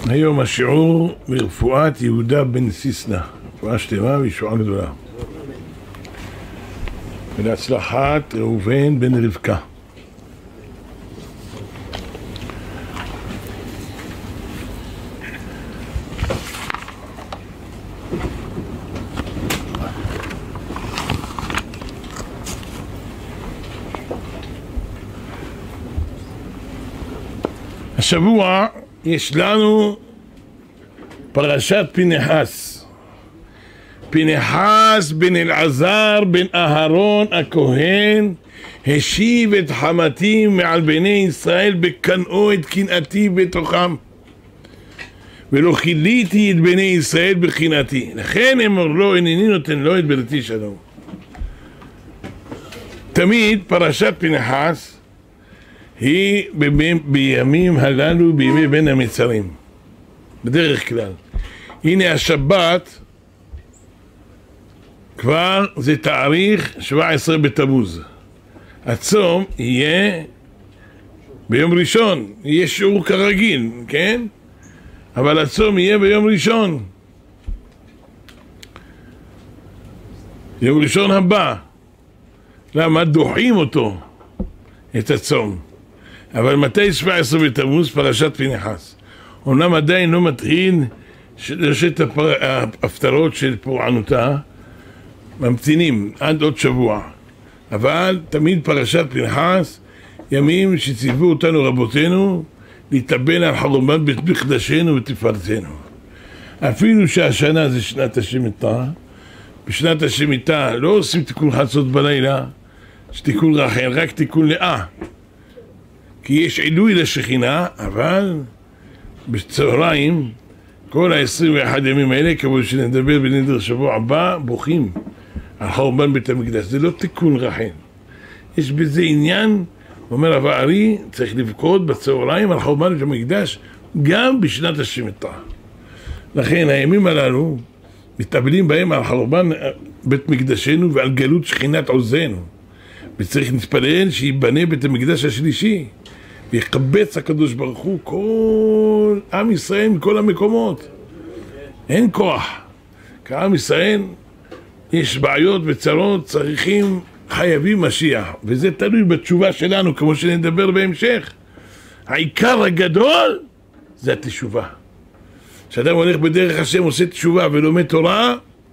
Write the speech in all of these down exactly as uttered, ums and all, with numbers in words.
היום השיעור ברפואת יהודה בן סיסנה, רפואה שלמה וישועה גדולה, ולהצלחת ראובן בן רבקה. השבוע יש לנו פרשת פנחס. פנחס בן אלעזר בן אהרון הכהן השיב את חמתי מעל בני ישראל בקנאו את קנאתי בתוכם, ולא כיליתי את בני ישראל בקנאתי, לכן אמר לו הנני נותן לו את בריתי שלום. תמיד פרשת פנחס היא בימים הללו, בימי בין המצרים בדרך כלל. הנה השבת כבר זה תאריך שבע עשרה בתמוז, הצום יהיה ביום ראשון, יהיה שיעור כרגיל, כן? אבל הצום יהיה ביום ראשון, יום ראשון הבא. למה? דוחים אותו, את הצום. אבל מתי שבע עשרה בתמוז? פרשת פנחס. אומנם עדיין לא מתחיל לשת ההפטרות של פורענותה, ממתינים עד עוד שבוע, אבל תמיד פרשת פנחס ימים שציוו אותנו רבותינו להתאבל על חורבן בית מקדשנו ותפארתנו. אפילו שהשנה זה שנת השמיטה, בשנת השמיטה לא עושים תיקון חצות בלילה, שתיקון רחל, רק תיקון לאה, כי יש עילוי לשכינה. אבל בצהריים כל ה-עשרים ואחד ימים האלה, כמו שנדבר בנדר שבוע הבא, בוכים על חורבן בית המקדש. זה לא תיקון רחל, יש בזה עניין. אומר רב הארי, צריך לבכות בצהריים על חורבן בית המקדש גם בשנת השמיטה. לכן הימים הללו מתאבלים בהם על חורבן בית מקדשנו ועל גלות שכינת עוזנו, וצריך להתפלל שיבנה בית המקדש השלישי ויקבץ הקדוש ברוך הוא כל עם ישראל מכל המקומות. אין כוח, כעם ישראל יש בעיות וצרות, צריכים, חייבים משיח, וזה תלוי בתשובה שלנו, כמו שנדבר בהמשך. העיקר הגדול זה התשובה. כשאדם הולך בדרך השם, עושה תשובה ולומד תורה,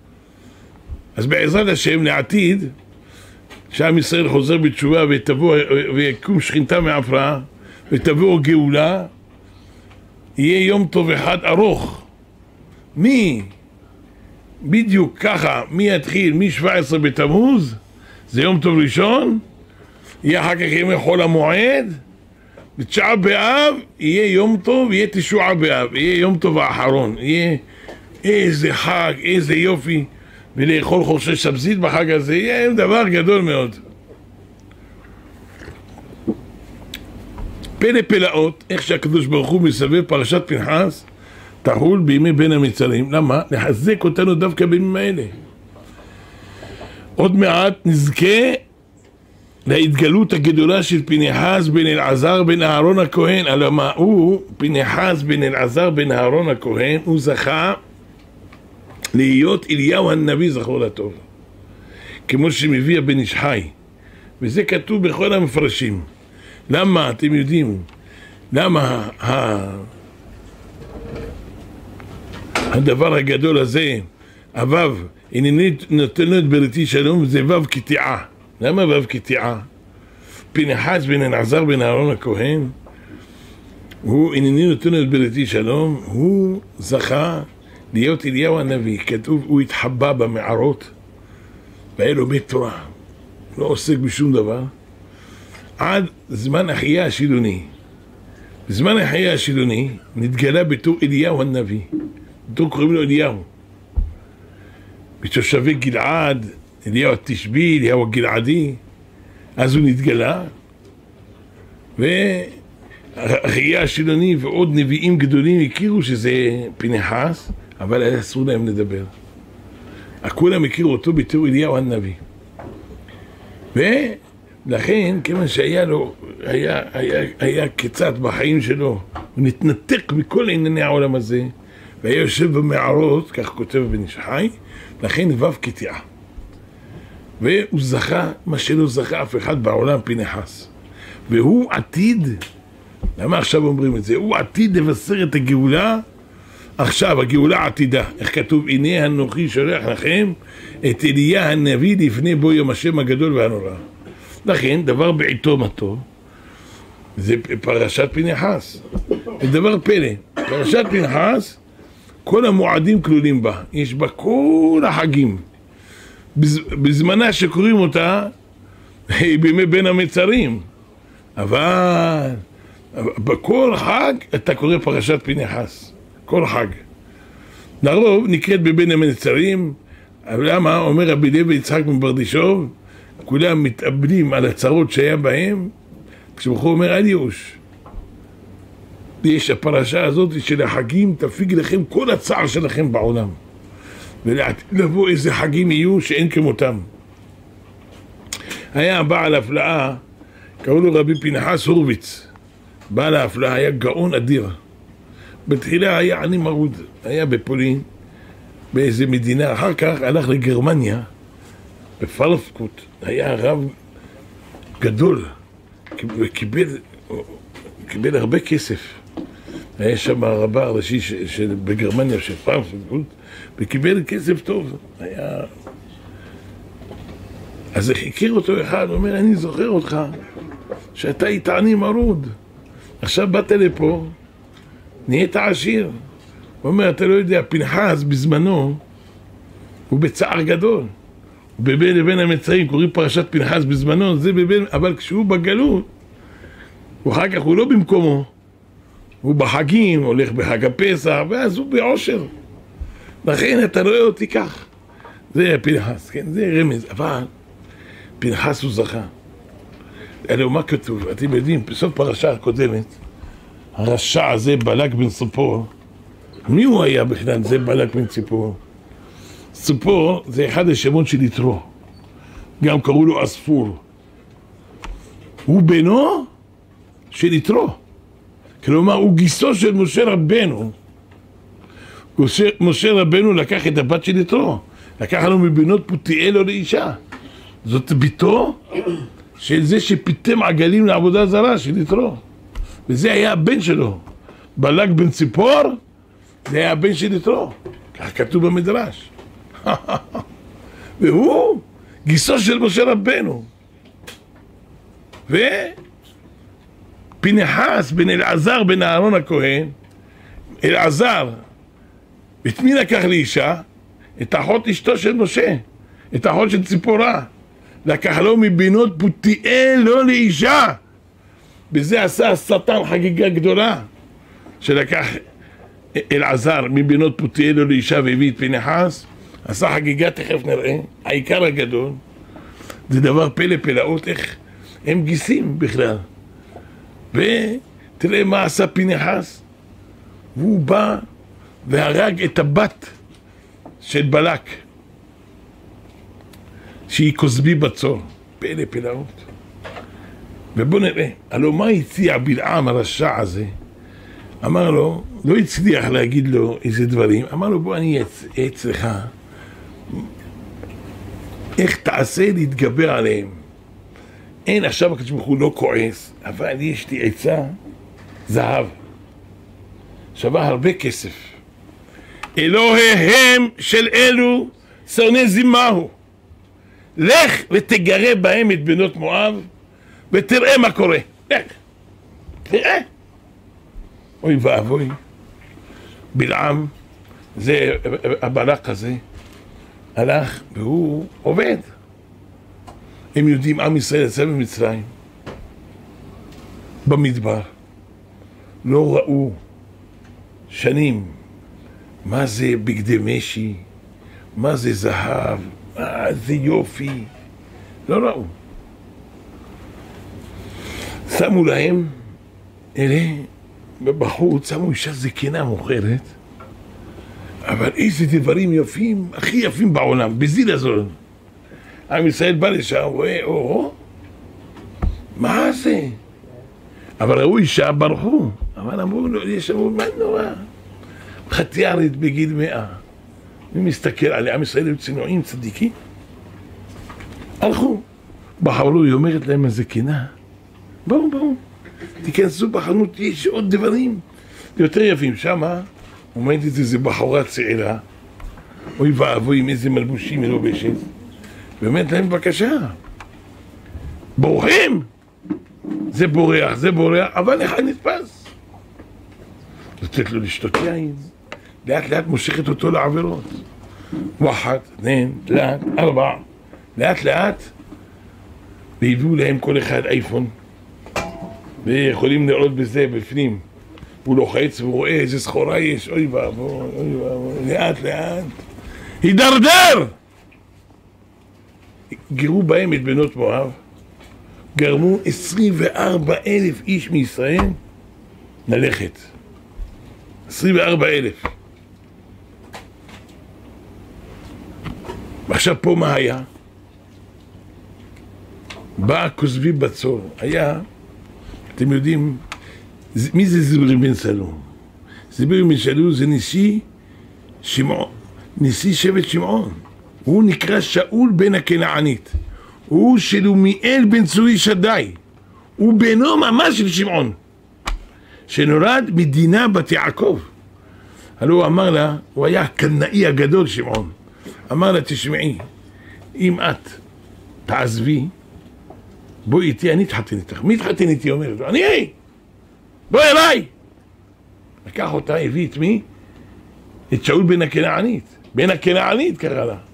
אז בעזרת השם לעתיד, שעם ישראל חוזר בתשובה ותבוא ויקום שכינתה מעפרה ותבוא גאולה, יהיה יום טוב אחד ארוך. מי? בדיוק ככה, מי יתחיל? מ-שבע עשרה בתמוז זה יום טוב ראשון, יהיה אחר כך ימי חול המועד, בתשעה באב יהיה יום טוב, יהיה תשעה באב, יהיה יום טוב האחרון. יהיה איזה חג, איזה יופי, ולאכול חורשי שבזית בחג הזה, יהיה דבר גדול מאוד. פלא פלאות, איך שהקדוש ברוך הוא מסבב פרשת פנחס תחול בימי בין המצרים. למה? לחזק אותנו דווקא בימים האלה. עוד מעט נזכה להתגלות הגדולה של פנחס בן אלעזר בן אהרון הכהן. על מה הוא? פנחס בן אלעזר בן אהרון הכהן, הוא זכה להיות אליהו הנביא, זכור לטוב, כמו שמביא הבן איש חי, וזה כתוב בכל המפרשים. למה? אתם יודעים למה הדבר הגדול הזה, הוו הנני נותן לו את בריתי שלום, זה וו קטיעה. למה וו קטיעה? פנחס בן אלעזר בן אהרון הכהן, הוא הנני נותן לו את בריתי שלום, הוא זכה להיות אליהו הנביא. כתוב הוא התחבא במערות והיה לו בית תורה, לא עוסק בשום דבר עד זמן החייה השילוני. בזמן החייה השילוני נתגלה בתור אליהו הנביא, בתור קוראים לו אליהו. בתושבי גלעד, אליהו התשבי, אליהו הגלעדי, אז הוא נתגלה. והחייה השילוני ועוד נביאים גדולים הכירו שזה פנחס, אבל היה אסור להם לדבר. כולם הכירו אותו בתור אליהו הנביא. ולכן, כיוון שהיה לו, היה, היה, היה קצת בחיים שלו הוא נתנתק מכל ענייני העולם הזה, והיה יושב במערות, כך כותב בן איש חי, לכן וו קטיעה. והוא זכה, מה שלא זכה אף אחד בעולם, פנחס. והוא עתיד, למה עכשיו אומרים את זה? הוא עתיד לבשר את הגאולה, עכשיו הגאולה עתידה. איך כתוב? הנה אנוכי שולח לכם את אליה הנביא לפני בוא יום השם הגדול והנורא. לכן דבר בעיתו מה טוב, זה פרשת פנחס. זה דבר פלא. פרשת פנחס, כל המועדים כלולים בה. יש בה כל החגים. בזמנה שקוראים אותה, היא בימי בין המצרים. אבל בכל חג אתה קורא פרשת פנחס. כל חג. לרוב נקראת בבין המצרים, אבל למה? אומר רבי לוי יצחק מברדישוב, כולם מתאבלים על הצרות שהיה בהם, כשבחור אומר אל ייאוש. יש הפרשה הזאת של החגים, תפיג לכם כל הצער שלכם בעולם. ולעתיד לבוא איזה חגים יהיו שאין כמותם. היה בעל הפלאה, קראו לו רבי פנחס הורוביץ. בעל ההפלאה היה גאון אדיר. בתחילה היה עני מרוד, היה בפולין, באיזה מדינה, אחר כך הלך לגרמניה, בפרלפקוט, היה רב גדול, וקיבל קיבל הרבה כסף. היה שם הרבה הראשי בגרמניה של פרלפקוט, וקיבל כסף טוב. היה... אז הכיר אותו אחד, הוא אומר, אני זוכר אותך, שאתה היית עני מרוד. עכשיו באת לפה, נהיית עשיר. הוא אומר, אתה לא יודע, פנחס בזמנו, הוא בצער גדול. בבין לבין המצרים, קוראים פרשת פנחס בזמנו, זה בבין, אבל כשהוא בגלות, ואחר כך הוא לא במקומו. הוא בחגים, הולך בחג הפסח, ואז הוא בעושר. לכן אתה רואה אותי כך. זה פנחס, כן, זה רמז. אבל פנחס הוא זכה. אלא מה כתוב? אתם יודעים, בסוף פרשה הקודמת, הרשע הזה, בלק בן ציפור, מי הוא היה בכלל? זה בלק בן ציפור. ציפור זה אחד השמות של יתרו. גם קראו לו אספור. הוא בנו של יתרו. כלומר, הוא גיסו של משה רבנו. משה רבנו לקח את הבת של יתרו. לקח לנו מבנות פותיאל או לאישה. זאת ביתו של זה שפיתם עגלים לעבודה זרה של יתרו. וזה היה הבן שלו. בלק בן ציפור, זה היה הבן של יתרו. כך כתוב במדרש. והוא גיסו של משה רבנו. ופנחס בן אלעזר בן אהרון הכהן, אלעזר, את מי לקח לאישה? את אחות אשתו של משה, את אחות של ציפורה. לקח לו מבינות פותיאל לא לאישה. בזה עשה השטן חגיגה גדולה, שלקח אלעזר מבינות פותיאל לא לאישה והביא את פנחס. עשה חגיגה, תכף נראה. העיקר הגדול זה דבר פלא פלאות, איך הם גיסים בכלל. ותראה מה עשה פנחס. והוא בא והרג את הבת של בלק, שהיא כוזבי בצור. פלא פלאות. ובוא נראה, הלוא מה הציע בלעם הרשע הזה? אמר לו, לא הצליח להגיד לו איזה דברים, אמר לו, בוא אני אצלך, איך תעשה להתגבר עליהם? אין, עכשיו הקדוש ברוך הוא לא כועס, אבל יש לי עצה, זהב, שווה הרבה כסף. אלוהיהם של אלו שונא זימהו. לך ותגרה בהם את בנות מואב, ותראה מה קורה. לך, תראה. אוי ואבוי, בלעם, זה הבלק הזה, הלך והוא עובד. הם יודעים, עם ישראל יצא ממצרים, במדבר, לא ראו שנים מה זה בגדי משי, מה זה זהב, מה זה יופי, לא ראו. שמו להם, אלה, בחוץ, שמו אישה זקנה מוכרת, אבל איזה דברים יפים, הכי יפים בעולם, בזיל הזול. עם ישראל בא לשם, רואה, או, מה זה? אבל ראו אישה, ברחו. אבל אמרו לו, יש אמרו, מה נורא? חתיארית בגיל מאה. אני מסתכל עליה, עם ישראל היו צנועים, צדיקים. הלכו, בחרו, היא אומרת להם הזקנה, בואו, בואו, תיכנסו בחנות, יש עוד דברים יותר יפים. שמה עומדת איזו בחורה צעירה, אוי ואבוי עם איזה מלבושים מלובשת, ואומרת להם, בבקשה, בורחים? זה בורח, זה בורח, אבל אחד נתפס. נותנת לו לשתות יין, לאט לאט מושכת אותו לעבירות. ואחת, שניים, לאט, ארבע, לאט לאט, והביאו להם כל אחד אייפון, ויכולים לראות בזה בפנים. הוא לוחץ והוא רואה איזה סחורה יש, אוי ואבוי, אוי ואבוי, לאט לאט. הידרדר! גרו בהם את בנות מואב, גרמו עשרים וארבע אלף איש מישראל ללכת. עשרים וארבע אלף. ועכשיו פה מה היה? בא כוזבי בצור. היה, אתם יודעים, מי זה זברי בן סלום? זברי בן סלום זה נשיא שמעון, נשיא שבט שמעון. הוא נקרא שאול בן הכנענית. הוא שלומיאל בן צורי שדי. הוא בנו ממש של שמעון, שנולד מדינה בת יעקב. הלוא הוא אמר לה, הוא היה הקנאי הגדול שמעון. אמר לה, תשמעי, אם את תעזבי, בואי איתי, אני אתחתן איתך. מי אתחתן איתי? אומרת לו, אני! בואי אליי! לקח אותה, הביא את מי? את שאול בן הכנענית. בן הכנענית קרא לה.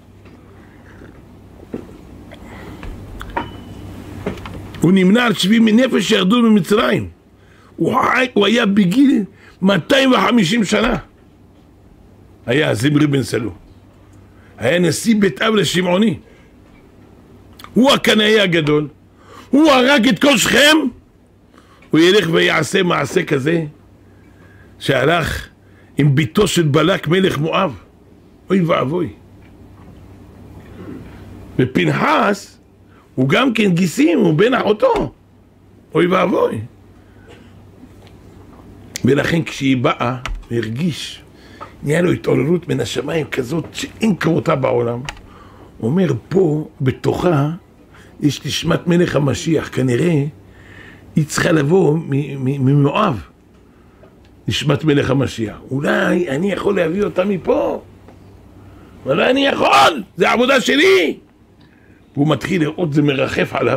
הוא נמנע על שבעים נפש שירדו ממצרים. הוא, הוא היה בגיל מאתיים וחמישים שנה. היה זמרי בן סלום. היה נשיא בית אב לשמעוני. הוא הקנאי הגדול. הוא הרג את כל שכם. הוא ילך ויעשה מעשה כזה שהלך עם ביתו של בלק מלך מואב. אוי ואבוי. ופנחס הוא גם כן גיסים, הוא בן אחותו. אוי ואבוי. ולכן כשהיא באה והרגיש, נהיה לו התעוררות מן השמיים כזאת שאין כמותה בעולם. הוא אומר, פה בתוכה יש נשמת מלך המשיח. כנראה היא צריכה לבוא ממואב, נשמת מלך המשיח. אולי אני יכול להביא אותה מפה, אולי אני יכול, זה עבודה שלי. והוא מתחיל לראות, זה מרחף עליו.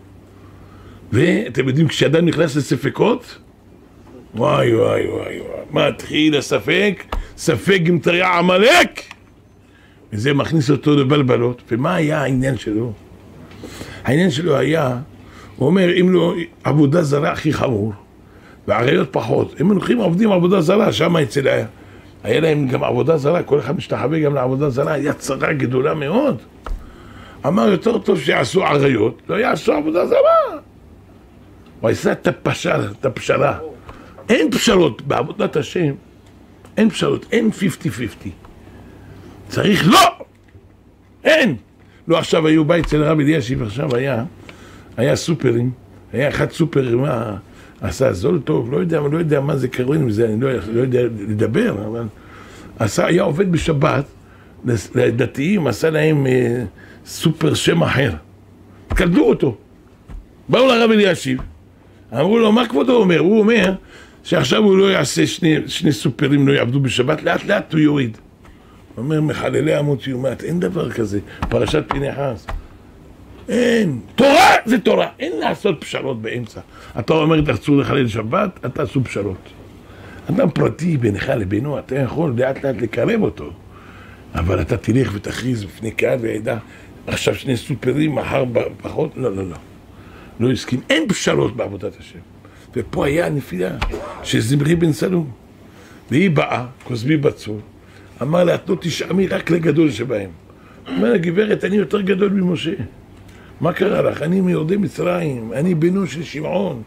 ואתם יודעים, כשאדם נכנס לספקות, וואי וואי וואי וואי, מתחיל הספק, ספק אם תריה עמלק, וזה מכניס אותו לבלבלות. ומה היה העניין שלו? העניין שלו היה, הוא אומר, אם לא עבודה זרה הכי חמור, והעריות פחות, הם הולכים עובדים עבודה זרה, שם אצל היה, היה להם גם עבודה זרה, כל אחד משתחווה גם לעבודה זרה, היה צרה גדולה מאוד. אמר, יותר טוב שיעשו עריות, לא יעשו עבודה זרה. הוא עשה את הפשרה, את הפשרה. אין פשרות בעבודת השם, אין פשרות, אין חמישים חמישים. צריך לא! אין! לא, עכשיו היו בית אצל הרב אלישיב, עכשיו היה, היה סופרים, היה אחד סופרים, מה עשה זול טוב, לא יודע, לא יודע מה זה קרין עם זה, אני לא, לא יודע לדבר, אבל עשה, היה עובד בשבת, לדתיים, עשה להם אה, סופר שם אחר. קלדו אותו. באו לרב אלישיב, אמרו לו, מה כבודו אומר? הוא אומר שעכשיו הוא לא יעשה שני, שני סופרים, לא יעבדו בשבת, לאט לאט הוא יוריד. הוא אומר, מחללי אמות יומת, אין דבר כזה, פרשת פנחס. אין, תורה זה תורה, אין לעשות פשרות באמצע. אתה אומר, תרצו לחלל שבת, אתה תעשו פשרות. אדם פרטי בינך לבינו, אתה יכול לאט לאט לקרב אותו. אבל אתה תלך ותכריז בפני קהל ועדה, עכשיו שני סופרים, מחר פחות, לא, לא, לא. לא הסכים, אין פשרות בעבודת השם. ופה היה הנפילה של זמרי בן סלום. והיא באה, כוזבי בצור, אמר לה, את לא תשעמי רק לגדול שבהם. אומר לה, גברת, אני יותר גדול ממשה. מה קרה לך? אני מיורדי מצרים, אני בנו של שמעון.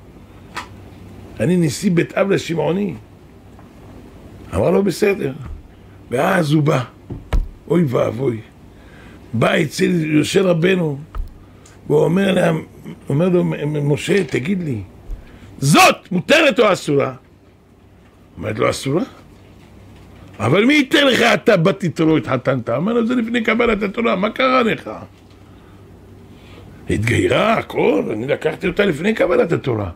אני נשיא בית אב לשמעוני. אמר לו, בסדר. ואז הוא בא, אוי ואבוי. בא אצל יושב רבנו, והוא אומר לה, אומר לו, משה, תגיד לי, זאת מותרת או אסורה? אומרת לו, אסורה. אבל מי ייתן לך, אתה באתי תורו התחתנת? אומר לו, זה לפני קבלת התורה, מה קרה לך? התגיירה, הכל, אני לקחתי אותה לפני קבלת התורה.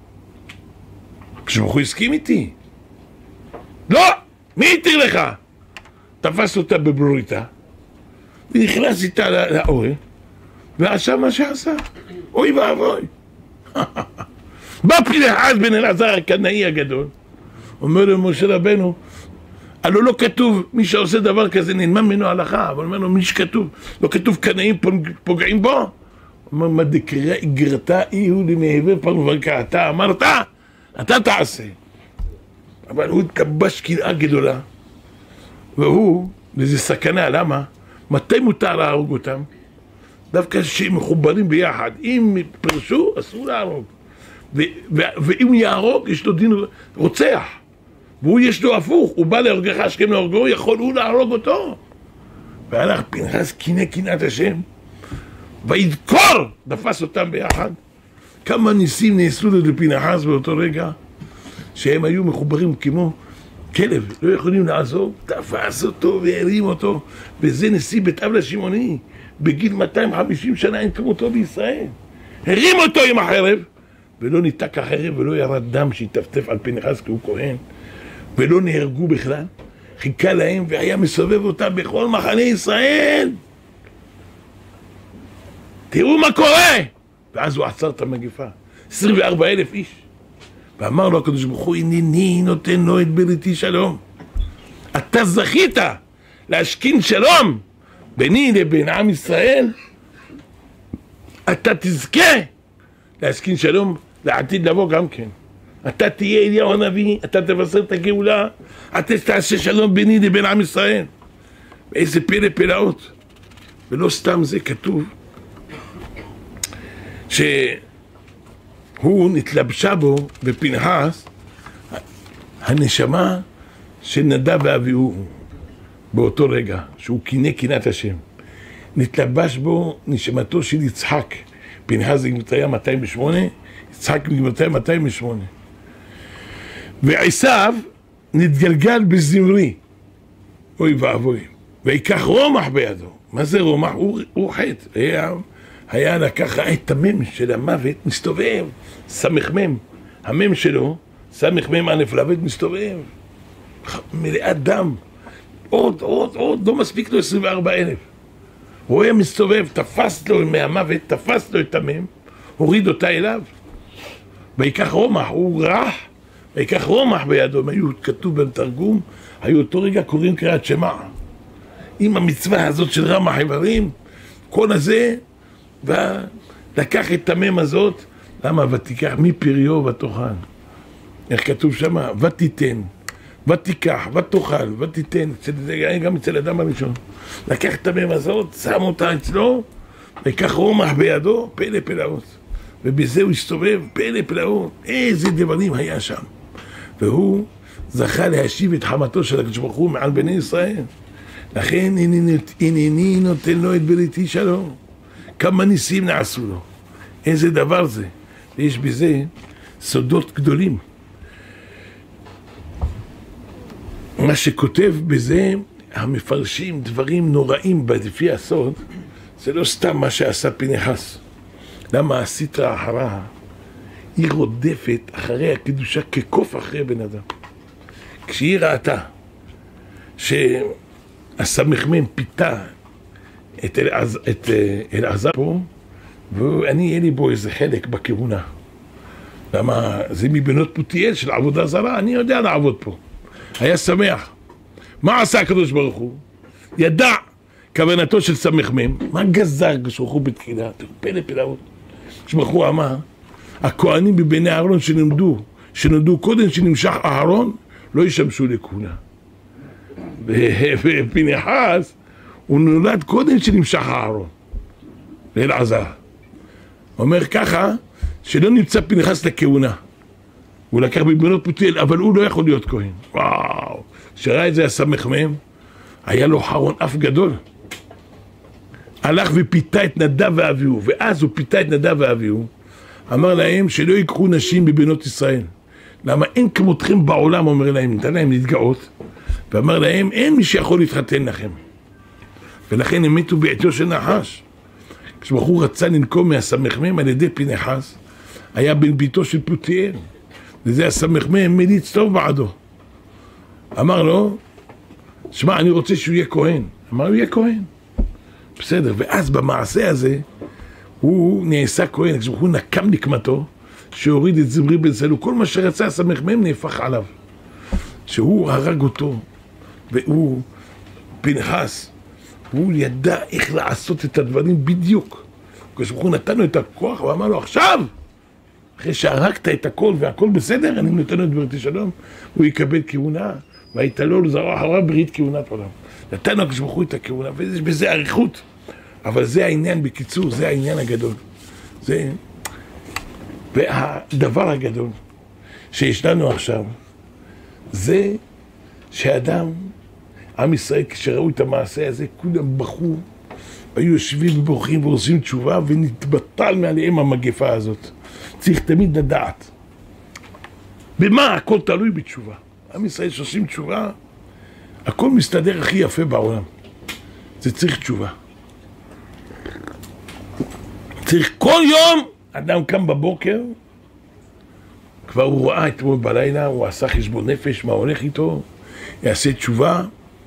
כשהוא הסכים איתי. לא! מי ייתן לך? תפס אותה בברוריתה, ונכנס איתה לאוהל, ועשה מה שעשה. אוי ואבוי. בא פנחס בן אלעזר הקנאי הגדול, אומר לו משה רבנו, הלוא לא כתוב, מי שעושה דבר כזה נלמד ממנו הלכה, אבל אומר לו, מי שכתוב, לא כתוב קנאים פוגעים בו? אומר, מה דקרא איגרתה איהו למהווה פרברקה, אתה אמרת, אתה תעשה. אבל הוא התקבש קנאה גדולה, והוא, לזה סכנה, למה? מתי מותר להרוג אותם? דווקא שהם מחוברים ביחד, אם פרשו, אסור להרוג. ואם יהרוג, יש לו דין רוצח. והוא יש לו הפוך, הוא בא להורגך השכם להורגו, יכול הוא להרוג אותו. והלך פנחס קינא קנאת השם, וידקור, דפס אותם ביחד. כמה ניסים נעשו לפנחס באותו רגע, שהם היו מחוברים כמו כלב, לא יכולים לעזור, תפס אותו והרים אותו, וזה נשיא בית אבלה שמעוני, בגיל מאתיים וחמישים שנה אין כמותו בישראל. הרים אותו עם החרב, ולא ניתק החרב ולא ירד דם שהתטפטף על פנחס כי הוא כהן, ולא נהרגו בכלל, חיכה להם והיה מסובב אותם בכל מחנה ישראל. תראו מה קורה! ואז הוא עצר את המגיפה, עשרים וארבעה אלף איש. ואמר לו הקדוש ברוך הוא, הנני נותן לו את בריתי שלום. אתה זכית להשכין שלום ביני לבין עם ישראל, אתה תזכה להשכין שלום לעתיד לבוא גם כן. אתה תהיה אליהו הנביא, אתה תבשר את הגאולה, אתה תעשה שלום ביני לבין עם ישראל. ואיזה פלא פלאות. ולא סתם זה כתוב שהוא נתלבשה בו בפנחס הנשמה של נדב ואביהו באותו רגע שהוא קינא קנאת השם. נתלבש בו נשמתו של יצחק. פנחס זה גמרתיה מאתיים ושמונה, יצחק גמרתיה מאתיים ושמונה. ועשיו נתגלגל בזמרי, אוי ואבוי, ויקח רומח בידו. מה זה רומח? הוא, הוא חטא. היה, היה לקח את תמם של המוות, מסתובב, סמך מם. המם שלו, סמך מם א' לוות, מסתובב. מלאת דם. עוד, עוד, עוד, לא מספיק לו עשרים וארבעה אלף. הוא היה מסתובב, תפס לו מהמוות, תפס לו את המם, הוריד אותה אליו. ויקח רומח, הוא רח, ויקח רומח בידו. הם היו כתוב בתרגום, היו אותו רגע קוראים קריאת שמע. עם המצווה הזאת של רמח איברים, כל הזה, ולקח את המם הזאת, למה? ותיקח מפריו ותאכל. איך כתוב שמה? ותיתן, ותיקח, ותאכל, ותיתן, גם אצל אדם הראשון. לקח את המם הזאת, שם אותה אצלו, ויקח רומח בידו, פלא פלאות. ובזה הוא הסתובב, פלא פלאות. איזה דברים היה שם. והוא זכה להשיב את חמתו של הקדוש ברוך הוא מעל בני ישראל. לכן הנני נותן לו את בריתי שלום. כמה ניסים נעשו לו. איזה דבר זה. ויש בזה סודות גדולים. מה שכותב בזה המפרשים דברים נוראים לפי הסוד, זה לא סתם מה שעשה פנחס. למה הסטרא אחריה היא רודפת אחרי הקדושה כקוף אחרי בן אדם. כשהיא ראתה שהסמ"ם פיתה את אלעזר, את אלעזר פה, ואני אין לי בו איזה חלק בכהונה. למה? זה מבנות פותיאל של עבודה זרה, אני יודע לעבוד פה. היה שמח. מה עשה הקדוש ברוך הוא? ידע כוונתו של סמ"ם. מה גזר הקדוש ברוך הוא בתחילה? פלא פלאות. הקדוש ברוך הוא אמר, הכהנים בבני אהרון שנמדו, שנולדו קודם שנמשך אהרון, לא ישמשו לכהונה. ופנחס, הוא נולד קודם שנמשך אהרון. לאלעזר. הוא אומר ככה, שלא נמצא פנחס לכהונה. הוא לקח בבנות פותיאל, אבל הוא לא יכול להיות כהן. וואו, שראה את זה הסמ"ם, היה לו חרון אף גדול. הלך ופיתה את נדב ואביהו, ואז הוא פיתה את נדב ואביהו, אמר להם שלא ייקחו נשים בבנות ישראל, למה אין כמותכם בעולם, אומר להם, נתן להם להתגאות, ואמר להם, אין מי שיכול להתחתן לכם. ולכן הם מתו בעתו של נחש. כשבחור רצה לנקום מהסמ"ם על ידי פינחס, היה בן ביתו של פוטיאל, וזה הסמ"ם מליץ טוב בעדו. אמר לו, שמע, אני רוצה שהוא יהיה כהן. אמר לו, יהיה כהן. בסדר, ואז במעשה הזה, הוא נעשה כהן, כשהוא נקם נקמתו, שהוריד את זמרי בן סלו, כל מה שרצה הסמ"ם נהפך עליו. שהוא הרג אותו, והוא פנחס, הוא ידע איך לעשות את הדברים בדיוק. כשהוא נתן לו את הכוח, הוא אמר לו, עכשיו, אחרי שהרגת את הכל והכל בסדר, אני נותן לו את בריתי שלום, הוא יקבל כהונה, והייתה לו לזרוע אחריו ברית כהונת עולם. נתן לו כשבחרו את הכהונה, ויש בזה עריכות. אבל זה העניין בקיצור, זה העניין הגדול. זה... והדבר הגדול שיש לנו עכשיו, זה שאדם, עם ישראל, כשראו את המעשה הזה, כולם בחו, היו יושבים ובורחים ועושים תשובה, ונתבטל מעליהם המגפה הזאת. צריך תמיד לדעת. במה? הכל תלוי בתשובה. עם ישראל שעושים תשובה, הכל מסתדר הכי יפה בעולם. זה צריך תשובה. צריך כל יום, אדם קם בבוקר, כבר הוא ראה אתמול בלילה, הוא עשה חשבון נפש, מה הולך איתו, יעשה תשובה,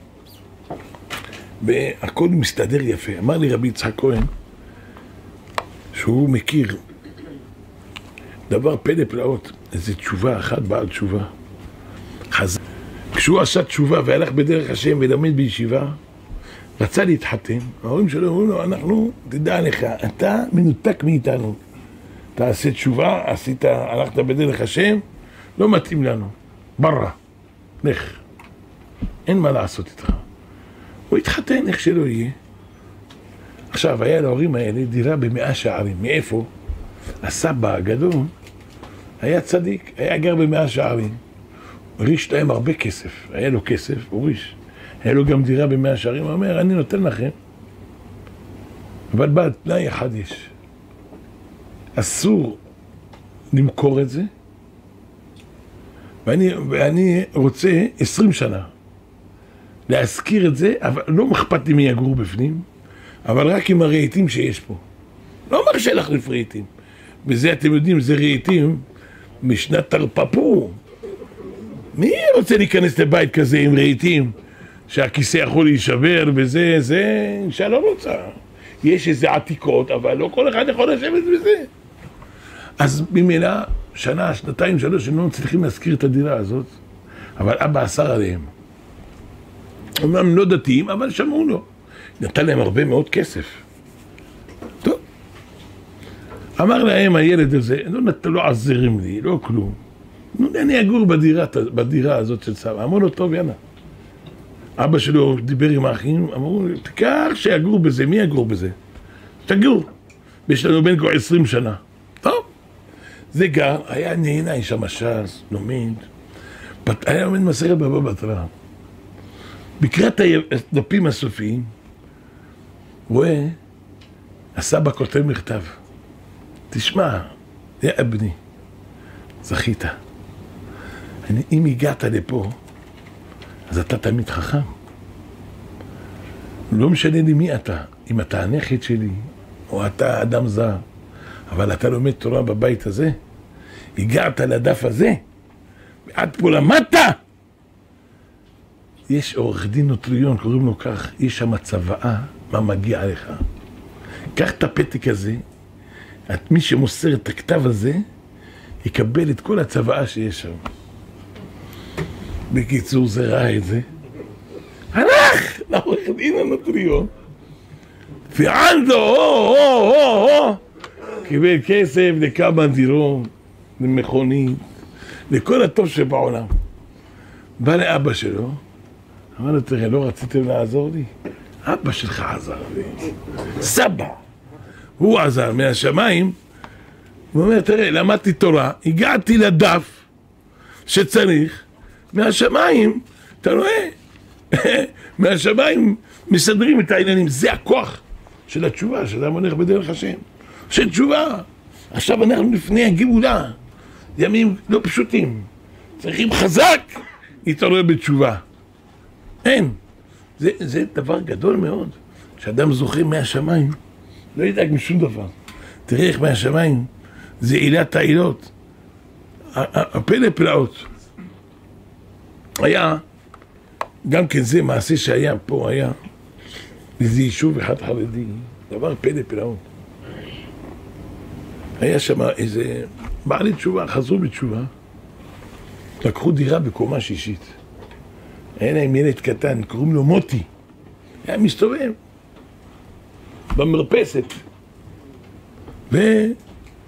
והכל מסתדר יפה. אמר לי רבי יצחק כהן, שהוא מכיר דבר פלא פלאות, איזו תשובה אחת בעל תשובה. חז... כשהוא עשה תשובה והלך בדרך השם ולמד בישיבה, רצה להתחתן, ההורים שלו אמרו לו, אנחנו, תדע לך, אתה מנותק מאיתנו. תעשה תשובה, עשית, הלכת בדרך השם, לא מתאים לנו. בררה, לך. אין מה לעשות איתך. הוא התחתן, איך שלא יהיה. עכשיו, היה להורים האלה דירה במאה שערים. מאיפה? הסבא הגדול היה צדיק, היה גר במאה שערים. הוא ריש להם הרבה כסף, היה לו כסף, הוא ריש. היה לו גם דירה במאה שערים, הוא אומר, אני נותן לכם. אבל בעד תנאי אחד יש. אסור למכור את זה, ואני, ואני רוצה עשרים שנה להזכיר את זה, אבל לא מחפת לי מי יגור בפנים, אבל רק עם הרהיטים שיש פה. לא מרשה להחליף רהיטים. בזה אתם יודעים, זה רהיטים משנת תרפפו. מי רוצה להיכנס לבית כזה עם רהיטים, שהכיסא יכול להישבר וזה, זה, אישה לא רוצה. יש איזה עתיקות, אבל לא כל אחד יכול לשבת בזה. אז ממילא, שנה, שנתיים, שלוש, הם לא צריכים להזכיר את הדירה הזאת, אבל אבא אסר עליהם. אומנם לא דתיים, אבל שמעו לו. נתן להם הרבה מאוד כסף. טוב. אמר להם הילד הזה, לא, לא עזרים לי, לא כלום. אני אגור בדירה, בדירה הזאת של סבא. אמרו לו, טוב, יאללה. אבא שלו דיבר עם האחים, אמרו, תיקח שיגור בזה, מי יגור בזה? תגור. יש לנו בין כבר עשרים שנה. טוב. זה גר, היה נהנה, איש המשז, לומד. היה לומד מסכת בבא בתרא. בקראת הדפים הסופיים, רואה, הסבא כותב מכתב. תשמע, יא אבני, זכית. אני, אם הגעת לפה, אז אתה תמיד חכם. לא משנה לי מי אתה, אם אתה הנכד שלי, או אתה אדם זר, אבל אתה לומד תורה בבית הזה, הגעת לדף הזה, ועד פה למדת. יש עורך דין נוטריון, קוראים לו כך, יש שם צוואה, מה מגיע לך. קח את הפתק הזה, את מי שמוסר את הכתב הזה, יקבל את כל הצוואה שיש שם. בקיצור, זה ראה את זה. הלך לעורך דין הנוטריון, וענדו, או, או, או, או, קיבל כסף לכמה דירות, למכונית, לכל הטוב שבעולם. בא לאבא שלו, אמר לו, תראה, לא רציתם לעזור לי? אבא שלך עזר לי. סבא. הוא עזר מהשמיים. הוא אומר, תראה, למדתי תורה, הגעתי לדף שצריך, מהשמיים, אתה רואה? מהשמיים מסדרים את העניינים. זה הכוח של התשובה, שאדם הולך בדרך השם. של תשובה. עכשיו אנחנו לפני הגאולה. ימים לא פשוטים. צריכים חזק להתעורר בתשובה. אין. זה, זה דבר גדול מאוד. כשאדם זוכה מהשמיים, לא ידאג משום דבר. תראה איך מהשמיים, זה עילת העילות. הפלא פלאות. היה, גם כן זה מעשה שהיה פה, היה איזה יישוב אחד חרדי, דבר פלא פלאות. היה שם איזה בעלי תשובה, חזרו בתשובה, לקחו דירה בקומה שישית. היה להם ילד קטן, קוראים לו מוטי. היה מסתובב במרפסת. והם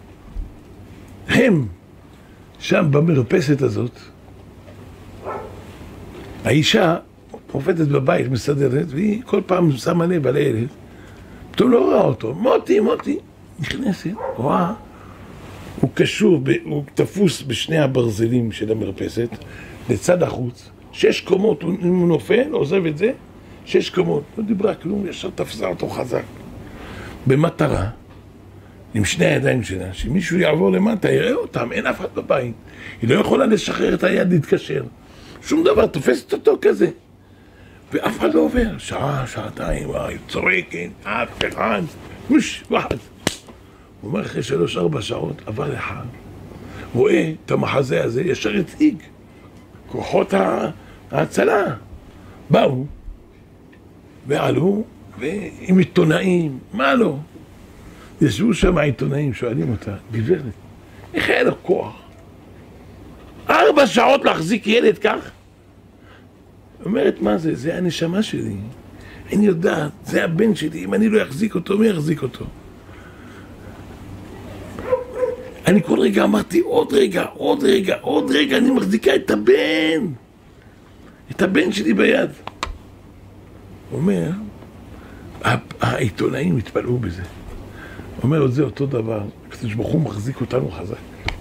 שם במרפסת הזאת, האישה עובדת בבית, מסדרת, והיא כל פעם שמה לב על הילד. פתאום לא ראה אותו. מוטי, מוטי. נכנסת, רואה, הוא קשור, הוא תפוס בשני הברזלים של המרפסת, לצד החוץ, שש קומות, אם הוא נופל, עוזב את זה, שש קומות. לא דיברה כלום, ישר תפסה אותו חזק. במטרה, עם שני הידיים שלה, שמישהו יעבור למטה, יראה אותם, אין אף אחד בבית. היא לא יכולה לשחרר את היד, להתקשר. שום דבר, תופסת אותו כזה. ואף אחד לא עובר. שעה, שעתיים, וואי, צורקת, אף אחד, מוש, ואחד. הוא אומר, אחרי שלוש, ארבע שעות, עבר אחד. רואה את המחזה הזה, ישר הציג. כוחות ההצלה. באו, ועלו, ועם עיתונאים, מה לא? ישבו שם העיתונאים, שואלים אותה, גברת, איך היה לו כוח? ארבע שעות להחזיק ילד כך? אומרת, מה זה? זה הנשמה שלי. אני יודעת, זה הבן שלי, אם אני לא אחזיק אותו, מי יחזיק אותו? אני כל רגע אמרתי, עוד רגע, עוד רגע, עוד רגע, אני מחזיקה את הבן. את הבן שלי ביד. הוא אומר, העיתונאים התפלאו בזה. הוא אומר, זה אותו דבר, הקדוש ברוך הוא מחזיק אותנו חזק.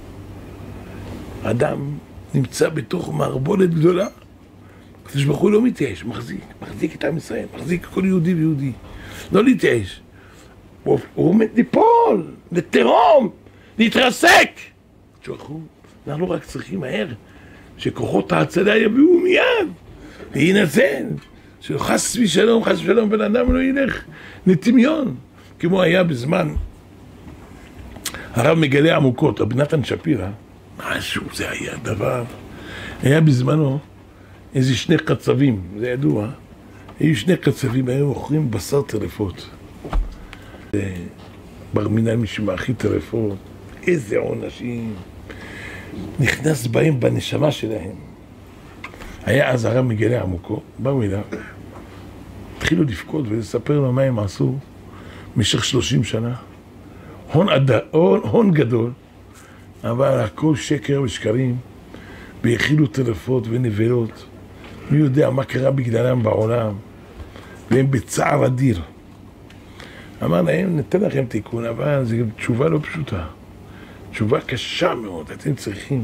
אדם נמצא בתוך מערבולת גדולה, הקדוש ברוך הוא לא מתייאש, מחזיק, מחזיק את עם ישראל, מחזיק כל יהודי ויהודי. לא להתייאש. הוא עומד ליפול, לתרום, להתרסק. תשכחו, אנחנו רק צריכים מהר שכוחות ההצלה יביאו מיד, להינצל. שחס ושלום, חס ושלום, בן אדם לא ילך לטמיון. כמו היה בזמן הרב מגלה עמוקות, רבי נתן שפירא, משהו, זה היה דבר. היה בזמנו איזה שני קצבים, זה ידוע, היו שני קצבים, היו מוכרים בשר טרפות. בר מינן משמעכי טרפות, איזה עונשים, נכנס בהם בנשמה שלהם. היה אז הרב מגלה עמוקות, באו אליו, התחילו לפקוד ולספר לו מה הם עשו במשך שלושים שנה. הון, עד... הון, הון גדול, אבל הכל שקר ושקרים, והכילו טרפות ונבלות. מי יודע מה קרה בגללם בעולם, והם בצער אדיר. אמר להם, ניתן לכם תיקון, אבל זו תשובה לא פשוטה. תשובה קשה מאוד, אתם צריכים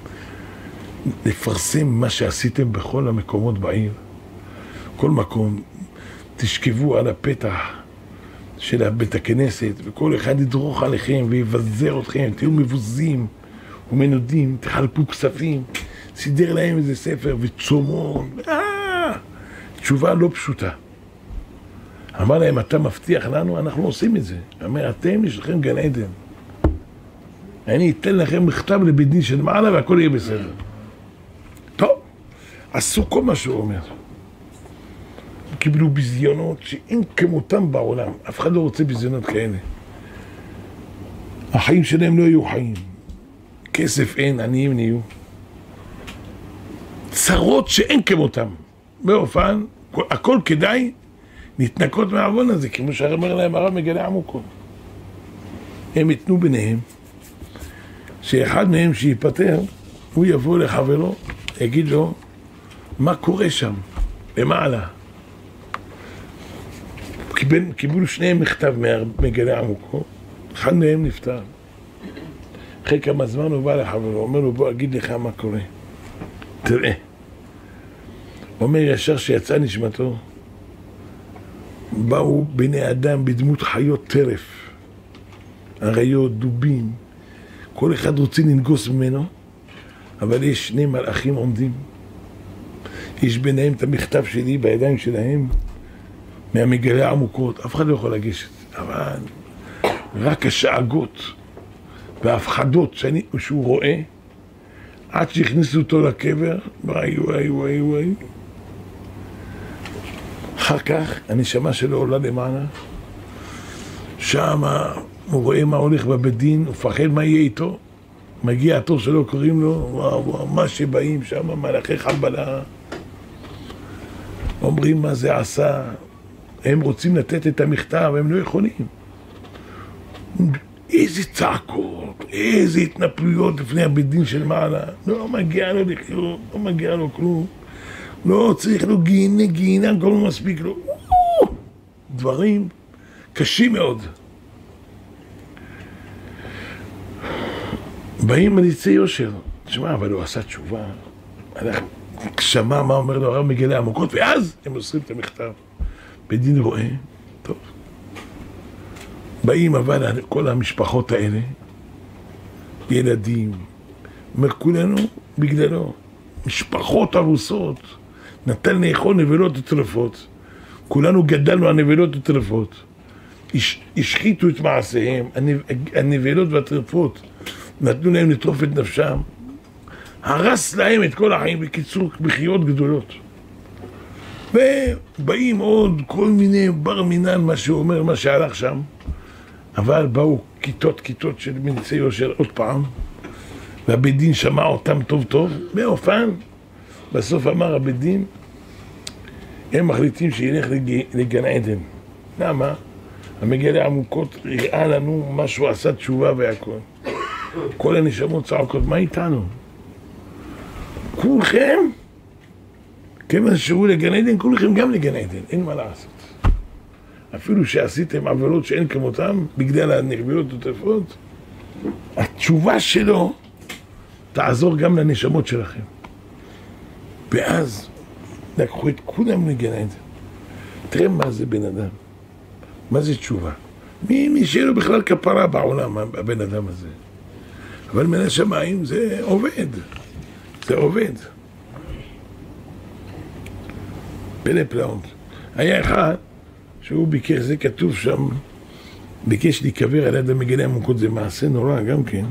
לפרסם מה שעשיתם בכל המקומות בעיר. כל מקום, תשכבו על הפתח של בית הכנסת, וכל אחד ידרוך עליכם ויבזר אתכם, תהיו מבוזים ומנודים, תחלקו כספים, סידר להם איזה ספר וצומון. אה, תשובה לא פשוטה. אמר להם, אתה מבטיח לנו, אנחנו עושים את זה. אמר, אתם יש לכם גן עדן. אני אתן לכם מכתב לבית דין של מעלה והכל יהיה בסדר. טוב, עשו כל מה שהוא אומר. קיבלו בזיונות שאין כמותם בעולם. אף אחד לא רוצה בזיונות כאלה. החיים שלהם לא יהיו חיים. כסף אין, עניים נהיו. צרות שאין כמותם. באופן, הכל כדאי להתנקות מהעוון הזה, כמו שאומר להם הרב מגלה עמוקות. הם יתנו ביניהם, שאחד מהם שיפטר, הוא יבוא לחברו, יגיד לו, מה קורה שם? למעלה. קיבל, קיבלו שניהם מכתב מגלה עמוקות, אחד מהם נפטר. אחרי כמה זמן הוא בא לחברו, אומר לו, בוא אגיד לך מה קורה. תראה. אומר ישר שיצא נשמתו, באו בני אדם בדמות חיות טרף, אריות, דובים, כל אחד רוצה לנגוס ממנו, אבל יש שני מלאכים עומדים. יש ביניהם את המכתב שלי בידיים שלהם, מהמגלי העמוקות. אף אחד לא יכול לגשת, אבל רק השאגות וההפחדות שאני, שהוא רואה, עד שהכניסו אותו לקבר, וואי וואי וואי וואי. אחר כך הנשמה שלו עולה למעלה, שם הוא רואה מה הולך בבית דין, הוא מפחד מה יהיה איתו. מגיע התור שלו, קוראים לו, וואו וואו, מה שבאים שם, מלאכי חבלה, אומרים מה זה עשה, הם רוצים לתת את המכתב, הם לא יכולים. איזה צעקות, איזה התנפלויות לפני הבית דין של מעלה, לא מגיע לו לחיות, לא מגיע לו כלום, לא צריך לו גיהנה, גיהנה, כל לא מספיק לו, דברים קשים מאוד. באים מליצי יושר, תשמע, אבל הוא עשה תשובה, שמע מה אומר לו הרב מגלי עמוקות, ואז הם עושים את המכתב. בית דין רואה, טוב. באים אבל כל המשפחות האלה, ילדים, אומר כולנו בגללו, משפחות הרוסות, נתן לאכול נבלות וטרפות, כולנו גדלנו על נבלות וטרפות, השחיתו את מעשיהם, הנבלות והטרפות, נתנו להם לטרוף את נפשם, הרס להם את כל החיים, בקיצור, בחיות גדולות. ובאים עוד כל מיני בר מינן, מה שהוא אומר, מה שהלך שם, אבל באו כיתות כיתות של מליצי יושר עוד פעם, והבית דין שמע אותם טוב טוב, באופן, בסוף אמר הבית דין, הם מחליטים שילך לג... לגן עדן. למה? המגלי עמוקות הראה לנו מה שהוא עשה תשובה והכל. כל הנשמות צעקות, מה איתנו? כולכם, כיוון שהוא לגן עדן, כולכם גם לגן עדן, אין מה לעשות. אפילו שעשיתם עבירות שאין כמותם, בגלל הנבלות וטרפות, התשובה שלו תעזור גם לנשמות שלכם. ואז לקחו את כולם לגן עדן. תראה מה זה בן אדם, מה זה תשובה. מי, מי שיהיה לו בכלל כפרה בעולם, הבן אדם הזה. אבל מן השמיים זה עובד, זה עובד. פלא פלאות. היה אחד שהוא ביקש, זה כתוב שם, ביקש להיקבר על יד המגלי עמוקות, זה מעשה נורא גם כן.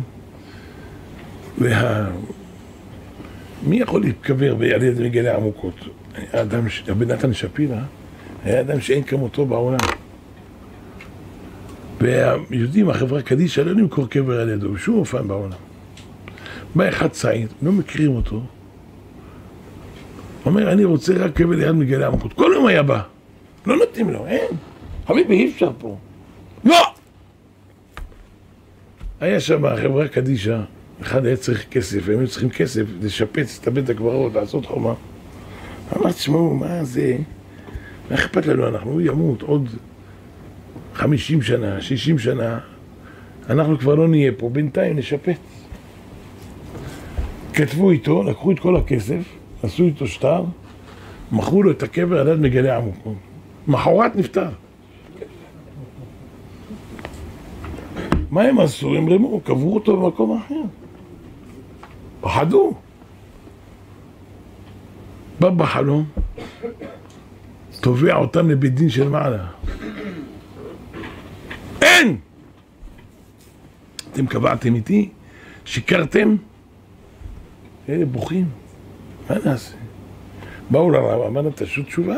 וה... מי יכול להתקבר על יד המגלי עמוקות? האדם, הבן נתן שפירא, היה אדם שאין כמותו בעולם. ויודעים, החברה קדישא לא למכור קבר על ידו, שום אופן בעולם. בא אחד צעיר, לא מכירים אותו, אומר, אני רוצה רק קבר ליד מגלי עמוקות. כל יום היה בא, לא נותנים לו, אין. חביבי, אי אפשר פה. לא! היה שם החברה קדישא, אחד היה צריך כסף, הם היו צריכים כסף לשפץ את בית הקברות, לעשות חומה. אמר, תשמעו, מה זה? מה אכפת לנו? אנחנו הוא ימות עוד חמישים שנה, שישים שנה, אנחנו כבר לא נהיה פה, בינתיים נשפץ. כתבו איתו, לקחו את כל הכסף, עשו איתו שטר, מכרו לו את הקבר על יד מגלי עמוקות. מחרת נפטר. מה הם עשו? הם רמו, קברו אותו במקום אחר. פחדו. בא בחלום, תובע אותם לבית דין של מעלה. אין! אתם קבעתם איתי, שיקרתם, אלה בוכים, מה נעשה? באו לרב, אמרנו, תעשו תשובה.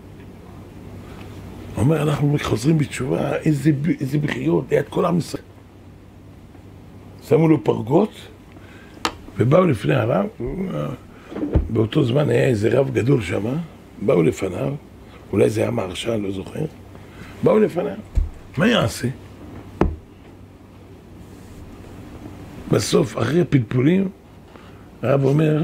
הוא אומר, אנחנו חוזרים בתשובה, איזה, איזה בחיות, ליד כל עם ישראל. שמו לו פרגות, ובאו לפני הרב, באותו זמן היה איזה רב גדול שם, באו לפניו, אולי זה היה מהרש"ל, לא זוכר, באו לפניו, מה יעשה? בסוף, אחרי הפלפולים, הרב אומר,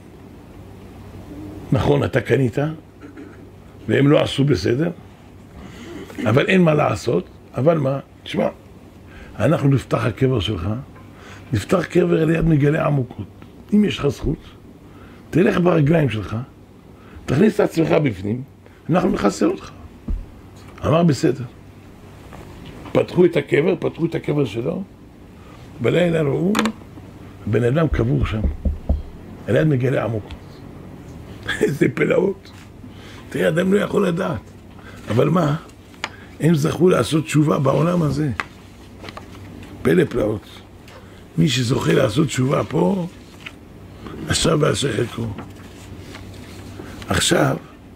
נכון, אתה קנית, והם לא עשו בסדר, אבל אין מה לעשות, אבל מה? תשמע, אנחנו נפתח הקבר שלך, נפתח קבר ליד מגלי עמוקות. אם יש לך זכות, תלך ברגליים שלך, תכניס את עצמך בפנים, אנחנו נחסר אותך. אמר בסדר. פתחו את הקבר, פתחו את הקבר שלו, בלילה ראו, בן אדם קבור שם. אלעד מגלה עמוק. איזה פלאות. תראה, אדם לא יכול לדעת. אבל מה? הם זכו לעשות תשובה בעולם הזה. פלא פלאות. מי שזוכה לעשות תשובה פה, עכשיו ואשר חלקו. עכשיו,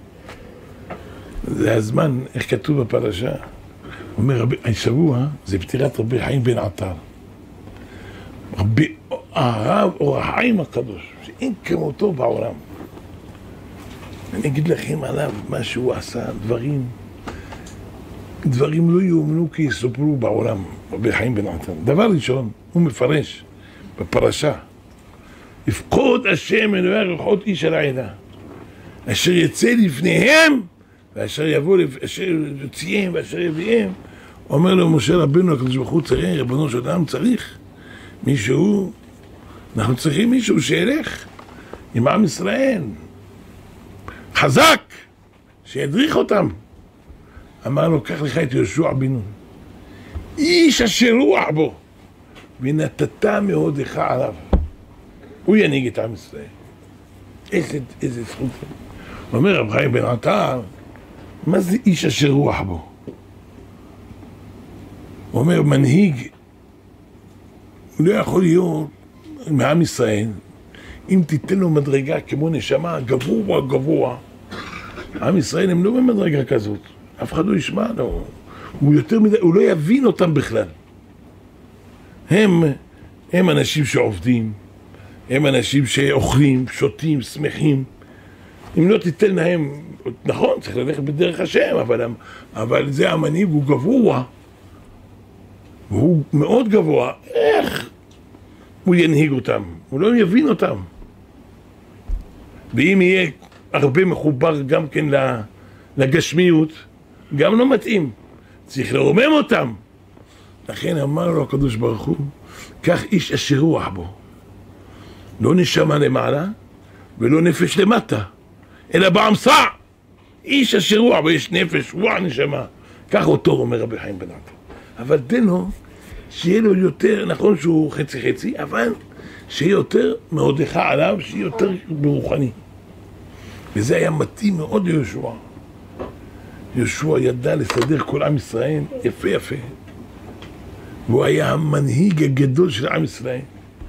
זה הזמן, איך כתוב בפרשה, הוא אומר, השבוע זה פטירת רבי חיים בן עטר. רבי הרב אור החיים הקדוש, שאין כמותו בעולם. אני אגיד לכם עליו מה שהוא עשה, דברים, דברים לא יאומנו כי יסופרו בעולם, רבי חיים בן עטר. דבר ראשון, הוא מפרש בפרשה, יפקוד השם אלוהי רוחות איש על העדה, אשר יצא לפניהם, ואשר יבוא, אשר יוציאם ואשר יביאם. אומר לו משה רבינו, הקדוש ברוך הוא צריך, רבנו של אדם צריך מישהו, אנחנו צריכים מישהו שילך עם עם ישראל, חזק, שידריך אותם. אמר לו, קח לך את יהושע בן נון, איש אשר רוח בו, ונתת מאודך עליו. הוא ינהיג את עם ישראל. איזה, איזה זכות. הוא אומר, רב חיים בן עטר, מה זה איש אשר רוח בו? הוא אומר, מנהיג לא יכול להיות מעם ישראל, אם תיתן לו מדרגה כמו נשמה, גבוה גבוה. עם ישראל הם לא במדרגה כזאת, אף אחד לא ישמע לו, הוא יותר מדי, הוא לא יבין אותם בכלל. הם, הם אנשים שעובדים, הם אנשים שאוכלים, שותים, שמחים. אם לא תיתן להם, נכון, צריך ללכת בדרך השם, אבל, אבל זה המנהיג, הוא גבוה, והוא מאוד גבוה, איך הוא ינהיג אותם? הוא לא יבין אותם. ואם יהיה הרבה מחובר גם כן לגשמיות, גם לא מתאים. צריך לרומם אותם. לכן אמר לו הקדוש ברוך הוא, כך איש אשר רוח בו. לא נשמה למעלה ולא נפש למטה, אלא באמצע. איש אשר רוח בו, יש נפש, רוח נשמה. כך אותו אומר רבי חיים בן עטר. אבל תן לו שיהיה לו יותר, נכון שהוא חצי חצי, אבל שיהיה יותר מעודך עליו, שיהיה יותר ברוחני. וזה היה מתאים מאוד ליהושע. יהושע ידע לסדר כל עם ישראל יפה יפה. והוא היה המנהיג הגדול של עם ישראל.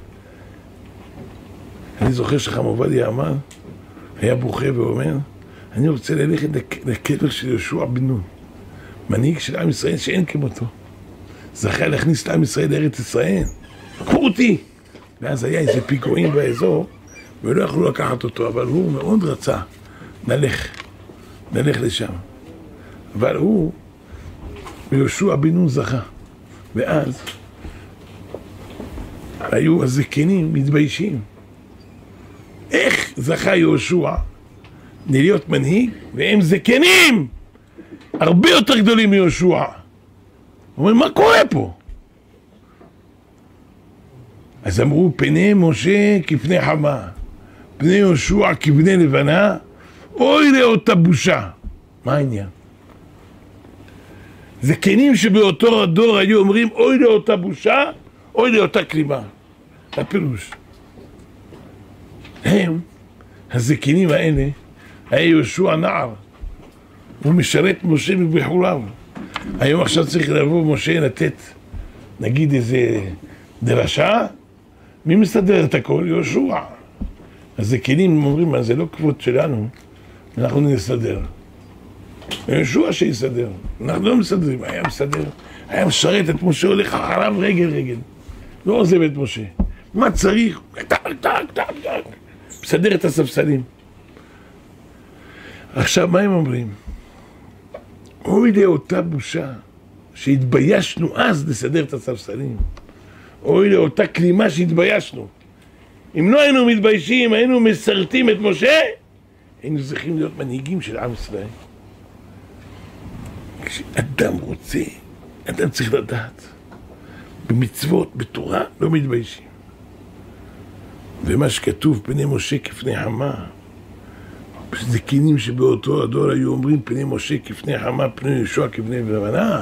אני זוכר שחם עובדיה אמר, היה בוכה ואומר, אני רוצה ללכת לקבר של יהושע בן נון, מנהיג של עם ישראל שאין כמותו. זכה להכניס את עם ישראל לארץ ישראל. קחו אותי! ואז היה איזה פיגועים באזור, ולא יכלו לקחת אותו, אבל הוא מאוד רצה נלך, נלך לשם. אבל הוא, יהושע בן נון זכה. ואז היו הזקנים מתביישים. איך זכה יהושע להיות מנהיג, והם זקנים הרבה יותר גדולים מיהושע. אומרים, מה קורה פה? אז אמרו, פני משה כפני חמה, פני יהושע כפני לבנה, אוי לאותה בושה. מה העניין? זקנים שבאותו הדור היו אומרים, אוי לאותה בושה, אוי לאותה כלימה. זה הפירוש. הם, הזקנים האלה, היה יהושע נער, הוא משרת משה מבחוריו. היום עכשיו צריך לבוא משה לתת, נגיד איזה דרשה, מי מסדר את הכל? יהושע. הזקנים אומרים, מה זה לא כבוד שלנו, אנחנו נסדר. יהושע שיסדר, אנחנו לא מסדרים, היה מסדר, היה משרת את משה, הולך אחריו רגל רגל, לא עוזב את משה. מה צריך? טק, טק, טק, טק. מסדר את הספסלים. עכשיו, מה הם אומרים? אוי לאותה בושה, שהתביישנו אז לסדר את הספסלים. אוי לאותה כלימה שהתביישנו. אם לא היינו מתביישים, היינו מסרטים את משה, היינו צריכים להיות מנהיגים של עם ישראל. כשאדם רוצה, אדם צריך לדעת. במצוות, בתורה, לא מתביישים. ומה שכתוב, פני משה כפני חמה, זקנים שבאותו הדור היו אומרים, פני משה כפני חמה, פני יהושע כפני לבנה.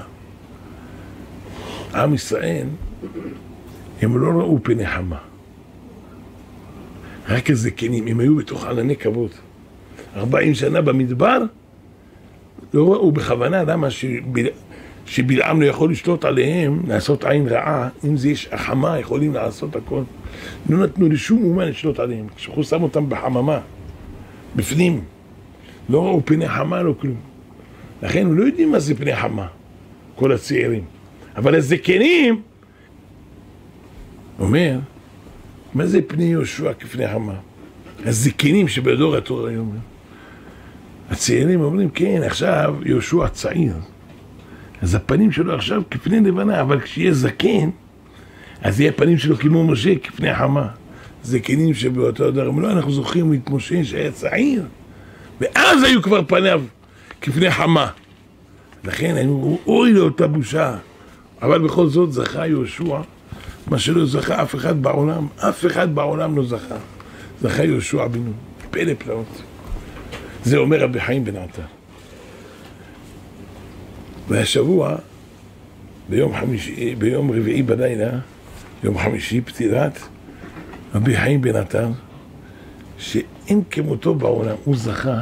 עם ישראל, הם לא ראו פני חמה. רק הזקנים, הם היו בתוך ענני כבוד. ארבעים שנה במדבר, לא ראו בכוונה, למה שבל... שבלעם לא יכול לשלוט עליהם, לעשות עין רעה, אם זה יש החמה, יכולים לעשות הכל. לא נתנו לשום אומה לשלוט עליהם, כשהוא שם אותם בחממה, בפנים. לא ראו פני חמה, לא כלום. לכן הם לא יודעים מה זה פני חמה, כל הצעירים. אבל הזקנים, אומר, מה זה פני יהושע כפני חמה? הזקנים שבדור התורה היום. הצעירים אומרים, כן, עכשיו יהושע צעיר. אז הפנים שלו עכשיו כפני לבנה, אבל כשיהיה זקן, אז יהיה הפנים שלו כמו משה כפני חמה. זקנים שבאותו דור, לא, אנחנו זוכרים את משה שהיה צעיר, ואז היו כבר פניו כפני חמה. לכן היו, אוי לאותה בושה. אבל בכל זאת זכה יהושע, מה שלא זכה אף אחד בעולם, אף אחד בעולם לא זכה. זכה יהושע בנו, פלא פלאות. זה אומר רבי חיים בן עטר. והשבוע, ביום חמישי, ביום רביעי בלילה, יום חמישי, פטירת רבי חיים בן עטר, שאין כמותו בעולם, הוא זכה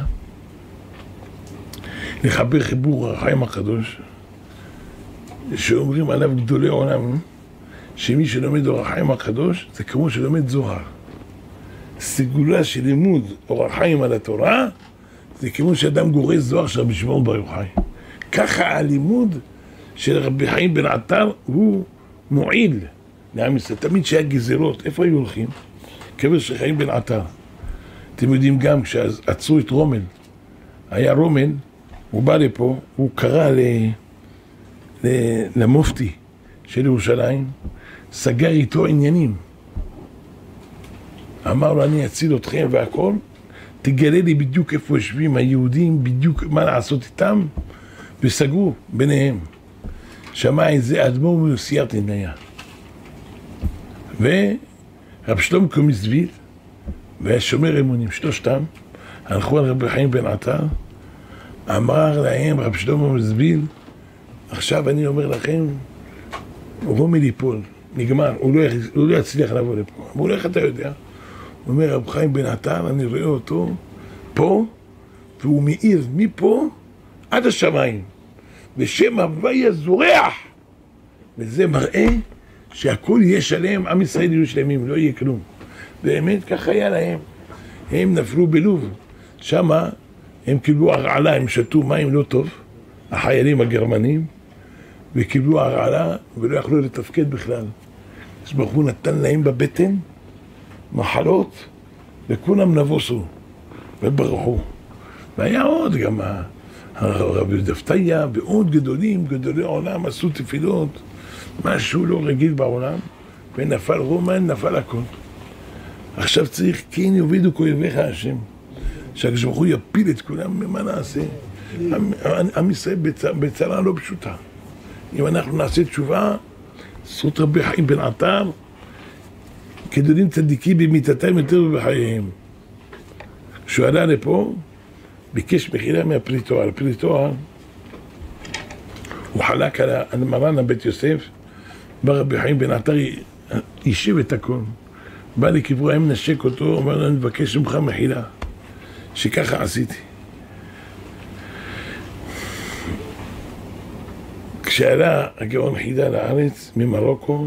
לחבר חיבור החיים הקדוש, שאומרים עליו גדולי עולם, שמי שלומד אור החיים הקדוש, זה כמו שלומד זוהר. סגולה של לימוד אור החיים על התורה, זה כמו שאדם גורס זוהר של רבי שמעון בר יוחאי. ככה הלימוד של רבי חיים בן עטר הוא מועיל לעם ישראל. תמיד שהיה גזירות, איפה היו הולכים? קבר של חיים בן עטר. אתם יודעים גם כשעצרו את רומל, היה רומל, הוא בא לפה, הוא קרא ל... ל... למופתי של ירושלים, סגר איתו עניינים. אמר לו, אני אציל אתכם והכל, תגלה לי בדיוק איפה יושבים היהודים, בדיוק מה לעשות איתם, וסגרו ביניהם. שמע את זה אדמו"ר מיוסיירתא ניה. ורב שלמה קומיצביל והשומר אמונים, שלושתם, הלכו על רבי חיים בן עטר, אמר להם רב שלמה קומיצביל, עכשיו אני אומר לכם, רומל ייפול, נגמר, הוא לא, הוא לא יצליח לבוא לפה. אמרו לו, איך אתה יודע? הוא אומר, רב חיים בן עטר, אני רואה אותו פה, והוא מאיר מפה עד השמיים, ושם הוויה זורח, וזה מראה שהכל יהיה שלם, עם ישראל יהיו שלמים, לא יהיה כלום. באמת ככה היה להם. הם נפלו בלוב, שמה הם קיבלו הרעלה, הם שתו מים לא טוב, החיילים הגרמנים, וקיבלו הרעלה ולא יכלו לתפקד בכלל. אז ברוך הוא נתן להם בבטן מחלות, וכולם נבוסו וברחו. והיה עוד גם הרבי דפתיה ועוד גדולים, גדולי עולם עשו תפילות, משהו לא רגיל בעולם, ונפל רומן, נפל הכל. עכשיו צריך, כן יובידו כאויביך השם, שהקדוש ברוך הוא יפיל את כולם, מה נעשה? עם ישראל בצרה לא פשוטה. אם אנחנו נעשה תשובה, זכות רבי חיים בן עטר, גדולים צדיקים במיתתם יותר ובחייהם. כשהוא עלה לפה, ביקש מחילה מהפריטואר. הפריטואר, הוא חלק על מרן הבית יוסף, בא רבי חיים בן עטר, יישב את הכל. בא לקברו, הם נשק אותו, אומר לו, אני מבקש ממך מחילה, שככה עשיתי. כשעלה הגאון חידה לארץ ממרוקו,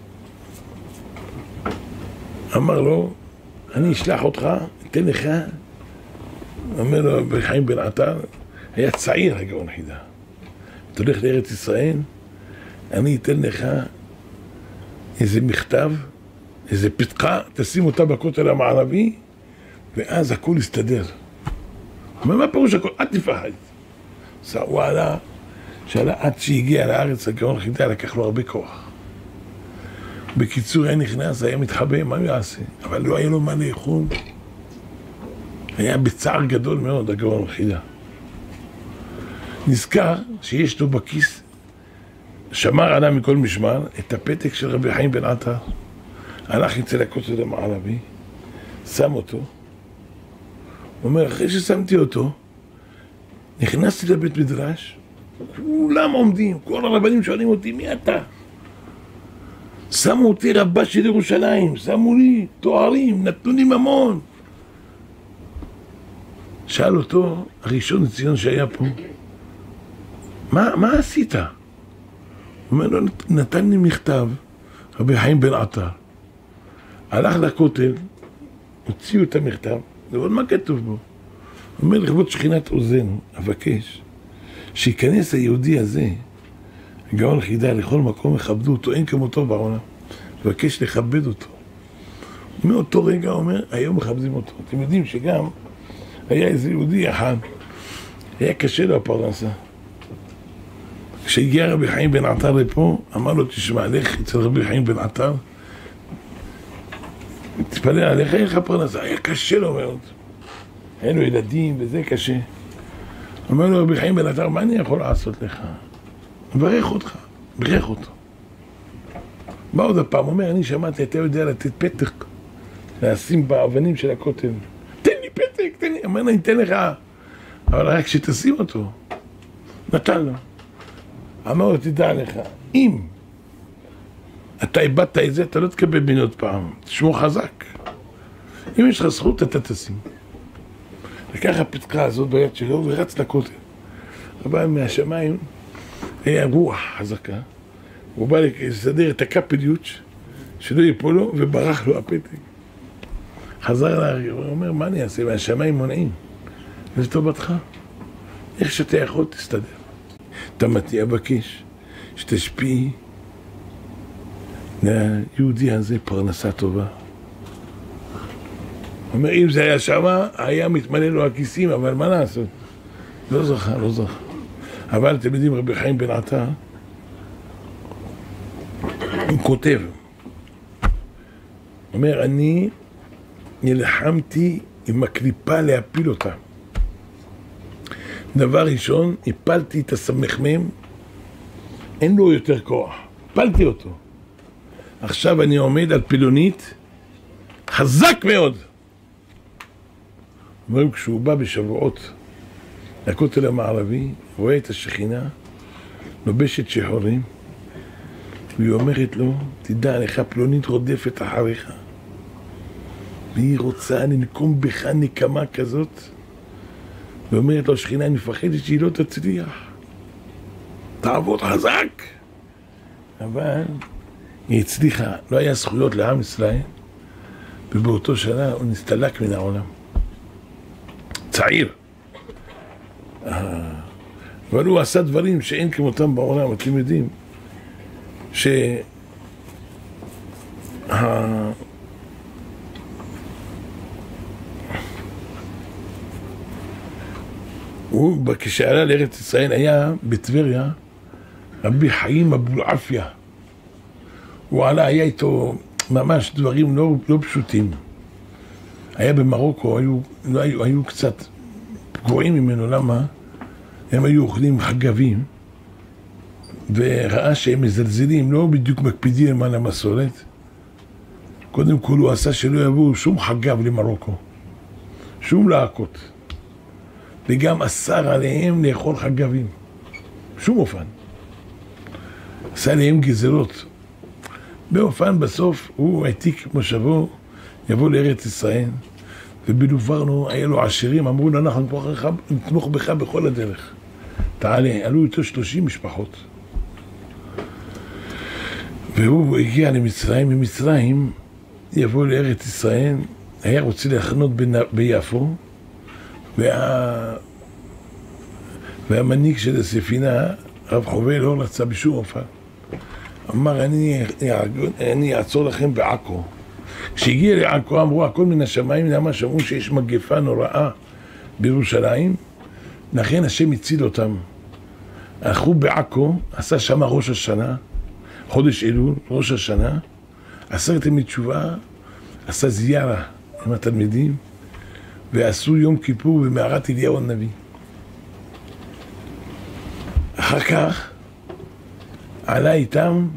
אמר לו, אני אשלח אותך, אתן לך, אומר לו, רבי חיים בן עטר, היה צעיר הגאון חידה. אתה הולך לארץ ישראל, אני אתן לך איזה מכתב, איזה פתקה, תשים אותה בכותל המערבי, ואז הכל יסתדר. אומר, מה פירוש הכל? אל תפחד. הוא עלה, שעלה עד שהגיע לארץ, הגאון חידה לקח לו הרבה כוח. בקיצור, היה נכנס, היה מתחבא, מה הוא יעשה? אבל לא היה לו מה לאכול. היה בצער גדול מאוד, הגאון חידה. נזכר שיש לו בכיס, שמר עליו מכל משמר, את הפתק של רבי חיים בן עטר, הלך אצל הכותל המערבי, שם אותו, הוא אומר, אחרי ששמתי אותו, נכנסתי לבית מדרש, כולם עומדים, כל הרבנים שואלים אותי, מי אתה? שמו אותי רבה של ירושלים, שמו לי תוארים, נתנו לי ממון. שאל אותו הראשון לציון שהיה פה, מה, מה עשית? הוא אומר לו, נתן לי מכתב, רבי חיים בן עטר, הלך לכותל, הוציאו את המכתב, ועוד מה כתוב בו? הוא אומר, לכבוד שכינת עוזנו, אבקש, שיכנס היהודי הזה, גאון חידה, לכל מקום יכבדו אותו, אין כמותו בעולם, אבקש לכבד אותו. מאותו רגע הוא אומר, היום מכבדים אותו. אתם יודעים שגם היה איזה יהודי אחד, היה קשה לו הפרנסה. כשהגיע רבי חיים בן עטר לפה, אמר לו, תשמע, לך אצל רבי חיים בן עטר, תתפלל עליך, איך הפרנסה? היה קשה לו מאוד. היה לו ילדים וזה קשה. אמר לו רבי חיים בן עטר, מה אני יכול לעשות לך? מברך אותך, מברך אותו. מה עוד הפעם? הוא אומר, אני שמעתי, אתה יודע לתת פתק, לשים באבנים של הכותל. תן לי פתק, תן לי. אמר, אני אתן לך, אבל רק שתשים אותו. נתן לו. אמר לו, תדע לך, אם אתה איבדת את זה, אתה לא תקבל בין עוד פעם. תשמור חזק. אם יש לך זכות, אתה תשים. לקח הפתקה הזאת ביד שלו ורץ לכותל. אבל מהשמיים היה רוח חזקה. הוא בא לסדר את הקפליות שלא ייפול לו וברח לו הפתק. חזר להרי, הוא אומר, מה אני אעשה? מהשמיים מונעים. זה טובתך. איך שאתה יכול, תסתדר. תמתי אבקש שתשפיעי ליהודי הזה פרנסה טובה. הוא אומר, אם זה היה שמה, היה מתמלא לו הכיסים, אבל מה לעשות? לא זכה, לא זכה. אבל אתם יודעים, רבי חיים בן עטר, הוא כותב, אומר, אני נלחמתי עם הקליפה להפיל אותה. דבר ראשון, הפלתי את הסמ"ם, אין לו יותר כוח, הפלתי אותו. עכשיו אני עומד על פילונית, חזק מאוד. אומרים, כשהוא בא בשבועות לכותל המערבי, רואה את השכינה, לובשת שחורים, והיא אומרת לו, תדע לך, פלונית רודפת אחריך. והיא רוצה לנקום בך נקמה כזאת, ואומרת לו, שכינה, אני מפחדת שהיא לא תצליח. תעבוד חזק. אבל היא הצליחה, לא היה זכויות לעם ישראל, ובאותו שנה הוא נסתלק מן העולם. צעיר. אבל הוא עשה דברים שאין כמותם בעולם, אתם יודעים, ש... הוא, כשעלה לארץ ישראל, היה בטבריה רבי חיים אבולעפיה. הוא עלה, היה איתו ממש דברים לא, לא פשוטים. היה במרוקו, היו, לא, היו, היו קצת פגועים ממנו, למה? הם היו אוכלים חגבים, וראה שהם מזלזלים, לא בדיוק מקפידים על המסורת. קודם כל הוא עשה שלא יבואו שום חגב למרוקו, שום להקות. וגם אסר עליהם לאכול חגבים, שום אופן. עשה עליהם גזרות. באופן בסוף הוא העתיק מושבו, יבוא לארץ ישראל, ובדוברנו היה לו עשירים, אמרו לו, אנחנו נתמוך בך בכל הדרך. תעלה, עלו איתו שלושים משפחות. והוא הגיע למצרים, ממצרים יבוא לארץ ישראל, היה רוצה להחנות ביפו, וה... והמנהיג של הספינה, רב חובל, לא רצה בשום אופן. אמר, אני, אני אעצור לכם בעכו. כשהגיע לעכו, אמרו, הכל מן השמיים, למה שאמרו שיש מגפה נוראה בירושלים, לכן השם הציל אותם. הלכו בעכו, עשה שם ראש השנה, חודש אלול, ראש השנה, עשרתם מתשובה, עשה זיארה עם התלמידים, ועשו יום כיפור במערת אליהו הנביא. אחר כך עלה איתם,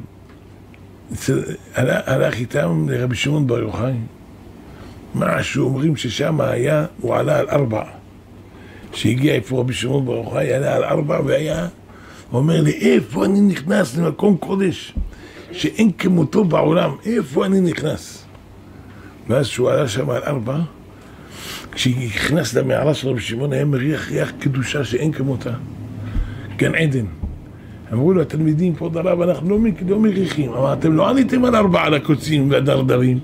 הלך איתם לרבי שמעון בר יוחאי. מה שאומרים ששם היה, הוא עלה על ארבע. שהגיע איפה רבי שמעון בר יוחאי, עלה על ארבע והיה, הוא אומר לי, איפה אני נכנס למקום קודש? שאין כמותו בעולם, איפה אני נכנס? ואז שהוא עלה שם על ארבע, כשנכנס למערה של רבי שמעון היה מריח ריח קדושה שאין כמותה, גן עדן. אמרו לו התלמידים, כבוד הרב, אנחנו לא, לא מריחים, אבל אתם לא עליתם על ארבע על הקוצים והדרדרים.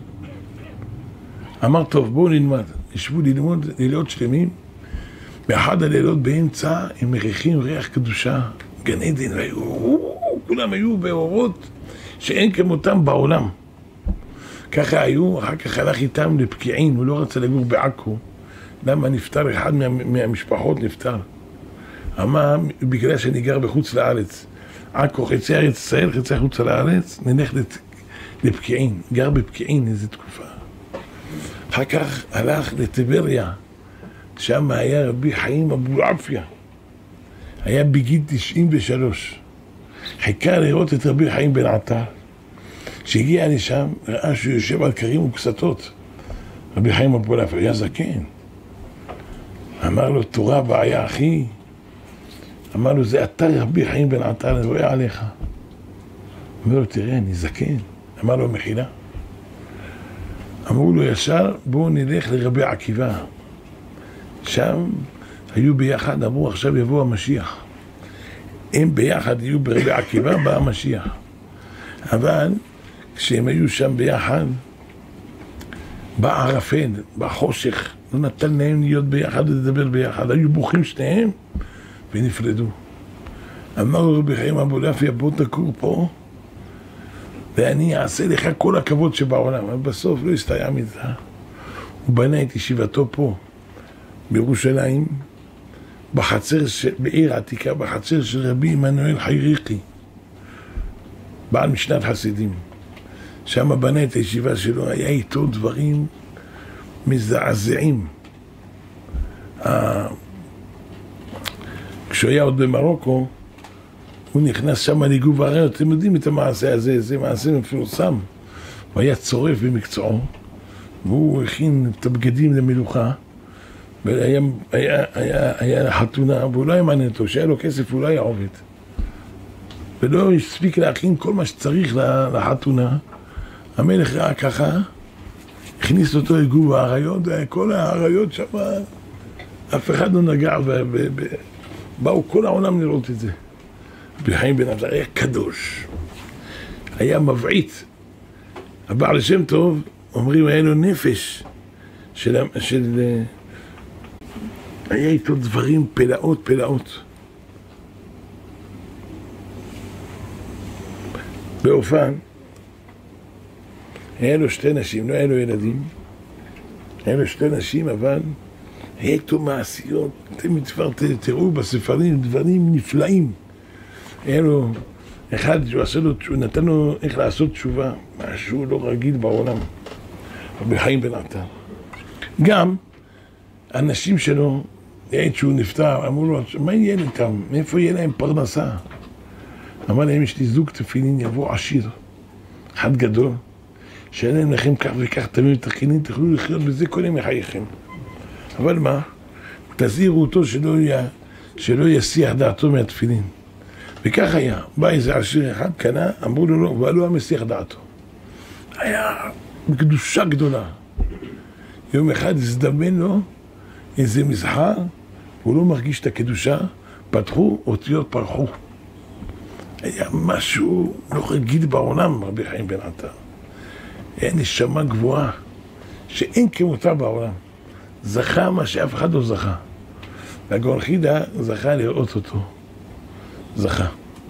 אמר טוב, בואו נלמד. ישבו ללמוד לילות שלמים, באחד הלילות באמצע הם מריחים ריח קדושה, גן עדן, והיו, כולם היו באורות שאין כמותם בעולם. ככה היו, אחר כך הלך איתם לפקיעין, הוא לא רצה לגור בעכו. למה נפטר? אחד מה, מהמשפחות נפטר. אמר, בגלל שאני גר בחוץ לארץ, עכו חצי ארץ ישראל, חצי חוץ לארץ, נלך לפקיעין, גר בפקיעין איזו תקופה. אחר כך הלך לטבריה, שם היה רבי חיים אבולעפיה, היה בגיל תשעים ושלוש. חיכה לראות את רבי חיים בן עטר. כשהגיע לשם, ראה שהוא יושב על קרים וקסתות. רבי חיים אבולעפיה היה זקן. אמר לו, תורה בעיה אחי. אמר לו, זה אתה רבי חיים בן עטר, אני רואה עליך. אמר לו, תראה, אני זקן. אמר לו, מחילה. אמרו לו ישר, בואו נלך לרבי עקיבא. שם היו ביחד, אמרו עכשיו יבוא המשיח. הם ביחד יהיו ברבי עקיבא, בא המשיח. אבל כשהם היו שם ביחד, בא ערפל, בא חושך, לא נתן להם להיות ביחד ולדבר ביחד. היו בוכים שניהם ונפרדו. אמר לו רבי חיים אבולעפיה, בוא תקור פה, ואני אעשה לך כל הכבוד שבעולם. אבל בסוף לא הסתייע מזה. הוא בנה את ישיבתו פה, בירושלים, בחצר של, בעיר עתיקה, בחצר של רבי עמנואל חייריקי, בעל משנת חסידים. שם בנה את הישיבה שלו, היה איתו דברים מזעזעים. כשהוא היה עוד במרוקו, הוא נכנס שם לגוב הרעיון. אתם יודעים את המעשה הזה, זה מעשה מפורסם. הוא היה צורף במקצועו, והוא הכין את הבגדים למלוכה, והיה היה, היה, היה חתונה, והוא לא היה מעניין אותו, שהיה לו כסף הוא לא היה עובד. ולא הספיק להכין כל מה שצריך לחתונה. המלך ראה ככה, הכניס אותו לגוב האריות, וכל האריות שם, אף אחד לא נגע, ובאו כל העולם לראות את זה. רבי חיים בן עטר היה קדוש, היה מבעית. הבעל שם טוב, אומרים, היה לו נפש של, של... היה איתו דברים פלאות פלאות. באופן, היה לו שתי נשים, לא היה לו ילדים, היה לו שתי נשים, אבל היה איתו מעשיות. אתם כבר תראו בספרים דברים נפלאים. היה לו אחד שהוא עשה לו, הוא נתן לו איך לעשות תשובה, משהו לא רגיל בעולם. רבי חיים בן עטר. גם אנשים שלו, יעד שהוא נפטר, אמרו לו, מה יהיה איתם? מאיפה יהיה להם פרנסה? אמר להם, יש לי זוג תפילין, יבוא עשיר, אחד גדול, שאין להם לכם כך וכך תמיד תכינים, תוכלו לחיות בזה כל ימי חייכם. אבל מה? תזהירו אותו שלא, יהיה, שלא יסיח דעתו מהתפילין. וכך היה, בא איזה עשיר אחד, קנה, אמרו לו לא, אבל לא המסיח דעתו. היה בקדושה גדולה. יום אחד הזדמן לו איזה מזכר, הוא לא מרגיש את הקדושה, פתחו, אותיות פרחו. היה משהו לא רגיל בעולם, רבי חיים בן עטר. היה נשמה גבוהה, שאין כמותה בעולם. זכה מה שאף אחד לא זכה. והגאון חידה זכה לראות אותו. זכה.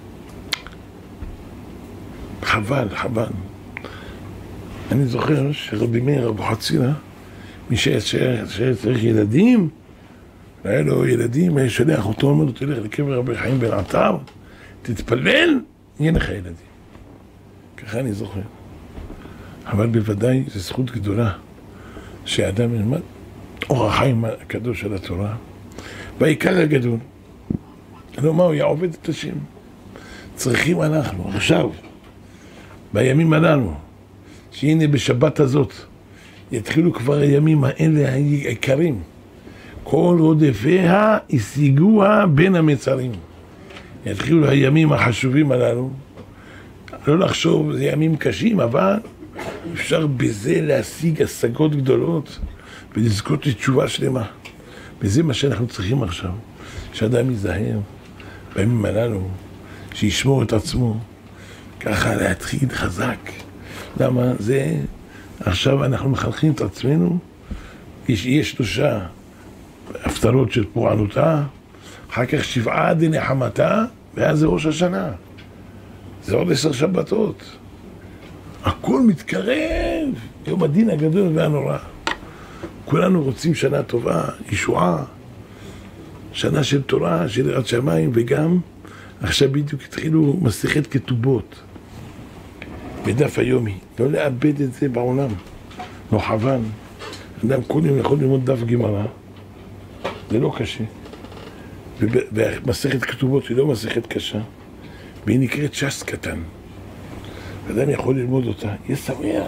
חבל, חבל. אני זוכר שרבי מאיר אבוחצירא, מי שצריך ילדים, היה לו ילדים, היה שולח אותו, אומר לו, תלך לקבר רבי חיים בן עטר, תתפלל, יהיה לך ילדים. ככה אני זוכר. אבל בוודאי זו זכות גדולה, שאדם ילמד אור החיים הקדוש של התורה, והעיקר הגדול. לא, מה, הוא יעובד את השם. צריכים אנחנו, עכשיו, בימים הללו, שהנה בשבת הזאת, יתחילו כבר הימים האלה העיקרים. כל רודפיה השיגוה בין המצרים. יתחילו הימים החשובים הללו. לא לחשוב, זה ימים קשים, אבל אפשר בזה להשיג השגות גדולות ולזכות לתשובה שלמה. וזה מה שאנחנו צריכים עכשיו, שאדם ייזהר בימים הללו, שישמור את עצמו, ככה להתחיל חזק. למה? זה, עכשיו אנחנו מחנכים את עצמנו, יש, יש שלושה הפטרות של פורענותה, אחר כך שבעה דנחמתה, ואז זה ראש השנה. זה עוד עשר שבתות. הכל מתקרב, יום הדין הגדול והנורא. כולנו רוצים שנה טובה, ישועה, שנה של תורה, של יראת שמיים, וגם עכשיו בדיוק התחילו מסכת כתובות בדף היומי. לא לאבד את זה בעולם, לא חבל. אדם כל יום יכול ללמוד דף גמרא, זה לא קשה. ומסכת כתובות היא לא מסכת קשה, והיא נקראת ש"ס קטן. אדם יכול ללמוד אותה, יהיה שמח,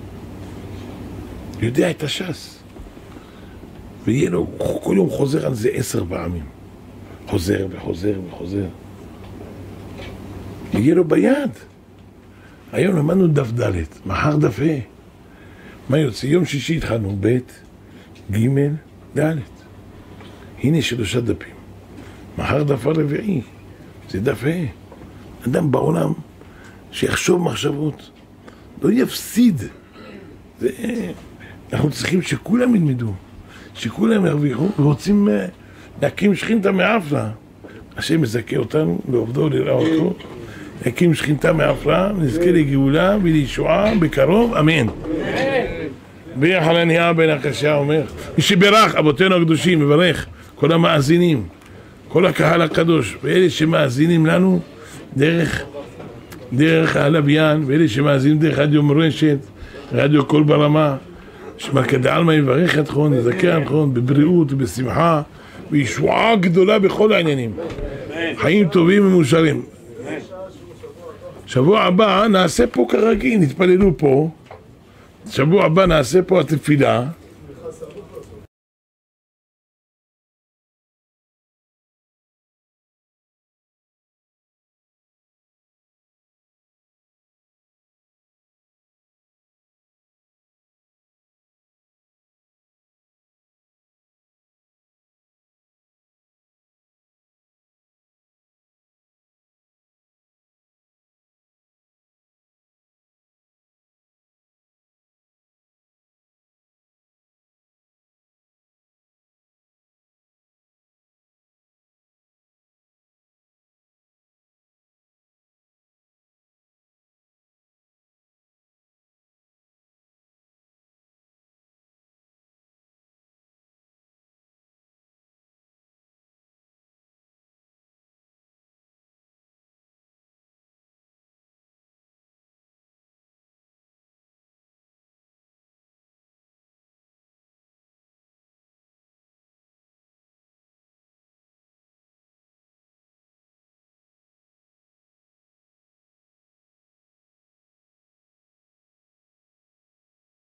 יודע את הש"ס. ויהיה לו, כל יום חוזר על זה עשר פעמים. חוזר וחוזר וחוזר. יהיה לו ביד. היום למדנו דף ד', מחר דף ה'. מה יוצא? יום שישי התחלנו, ב', ג', ד'. הנה שלושה דפים. מחר דף הרביעי, זה דף ה'. אדם בעולם שיחשוב מחשבות, לא יפסיד. זה... אנחנו צריכים שכולם ילמדו, שכולם ירוויחו, ורוצים להקים שכינתה מעפלה. השם מזכה אותנו לעובדו לרעותו, להקים שכינתה מעפלה, נזכה לגאולה ולישועה בקרוב, אמן. ביח על הניעה בן הקשה אומר, מי שברך אבותינו הקדושים, מברך כל המאזינים, כל הקהל הקדוש, ואלה שמאזינים לנו דרך, דרך הלוויין, ואלה שמאזינים דרך רדיו מורשת, רדיו קול ברמה, שמלכא דעלמא יברך אתכם, יזכה אתכם בבריאות ובשמחה, וישועה גדולה בכל העניינים. חיים טובים ומאושרים. שבוע הבא נעשה פה כרגיל, נתפללו פה. שבוע הבא נעשה פה התפילה.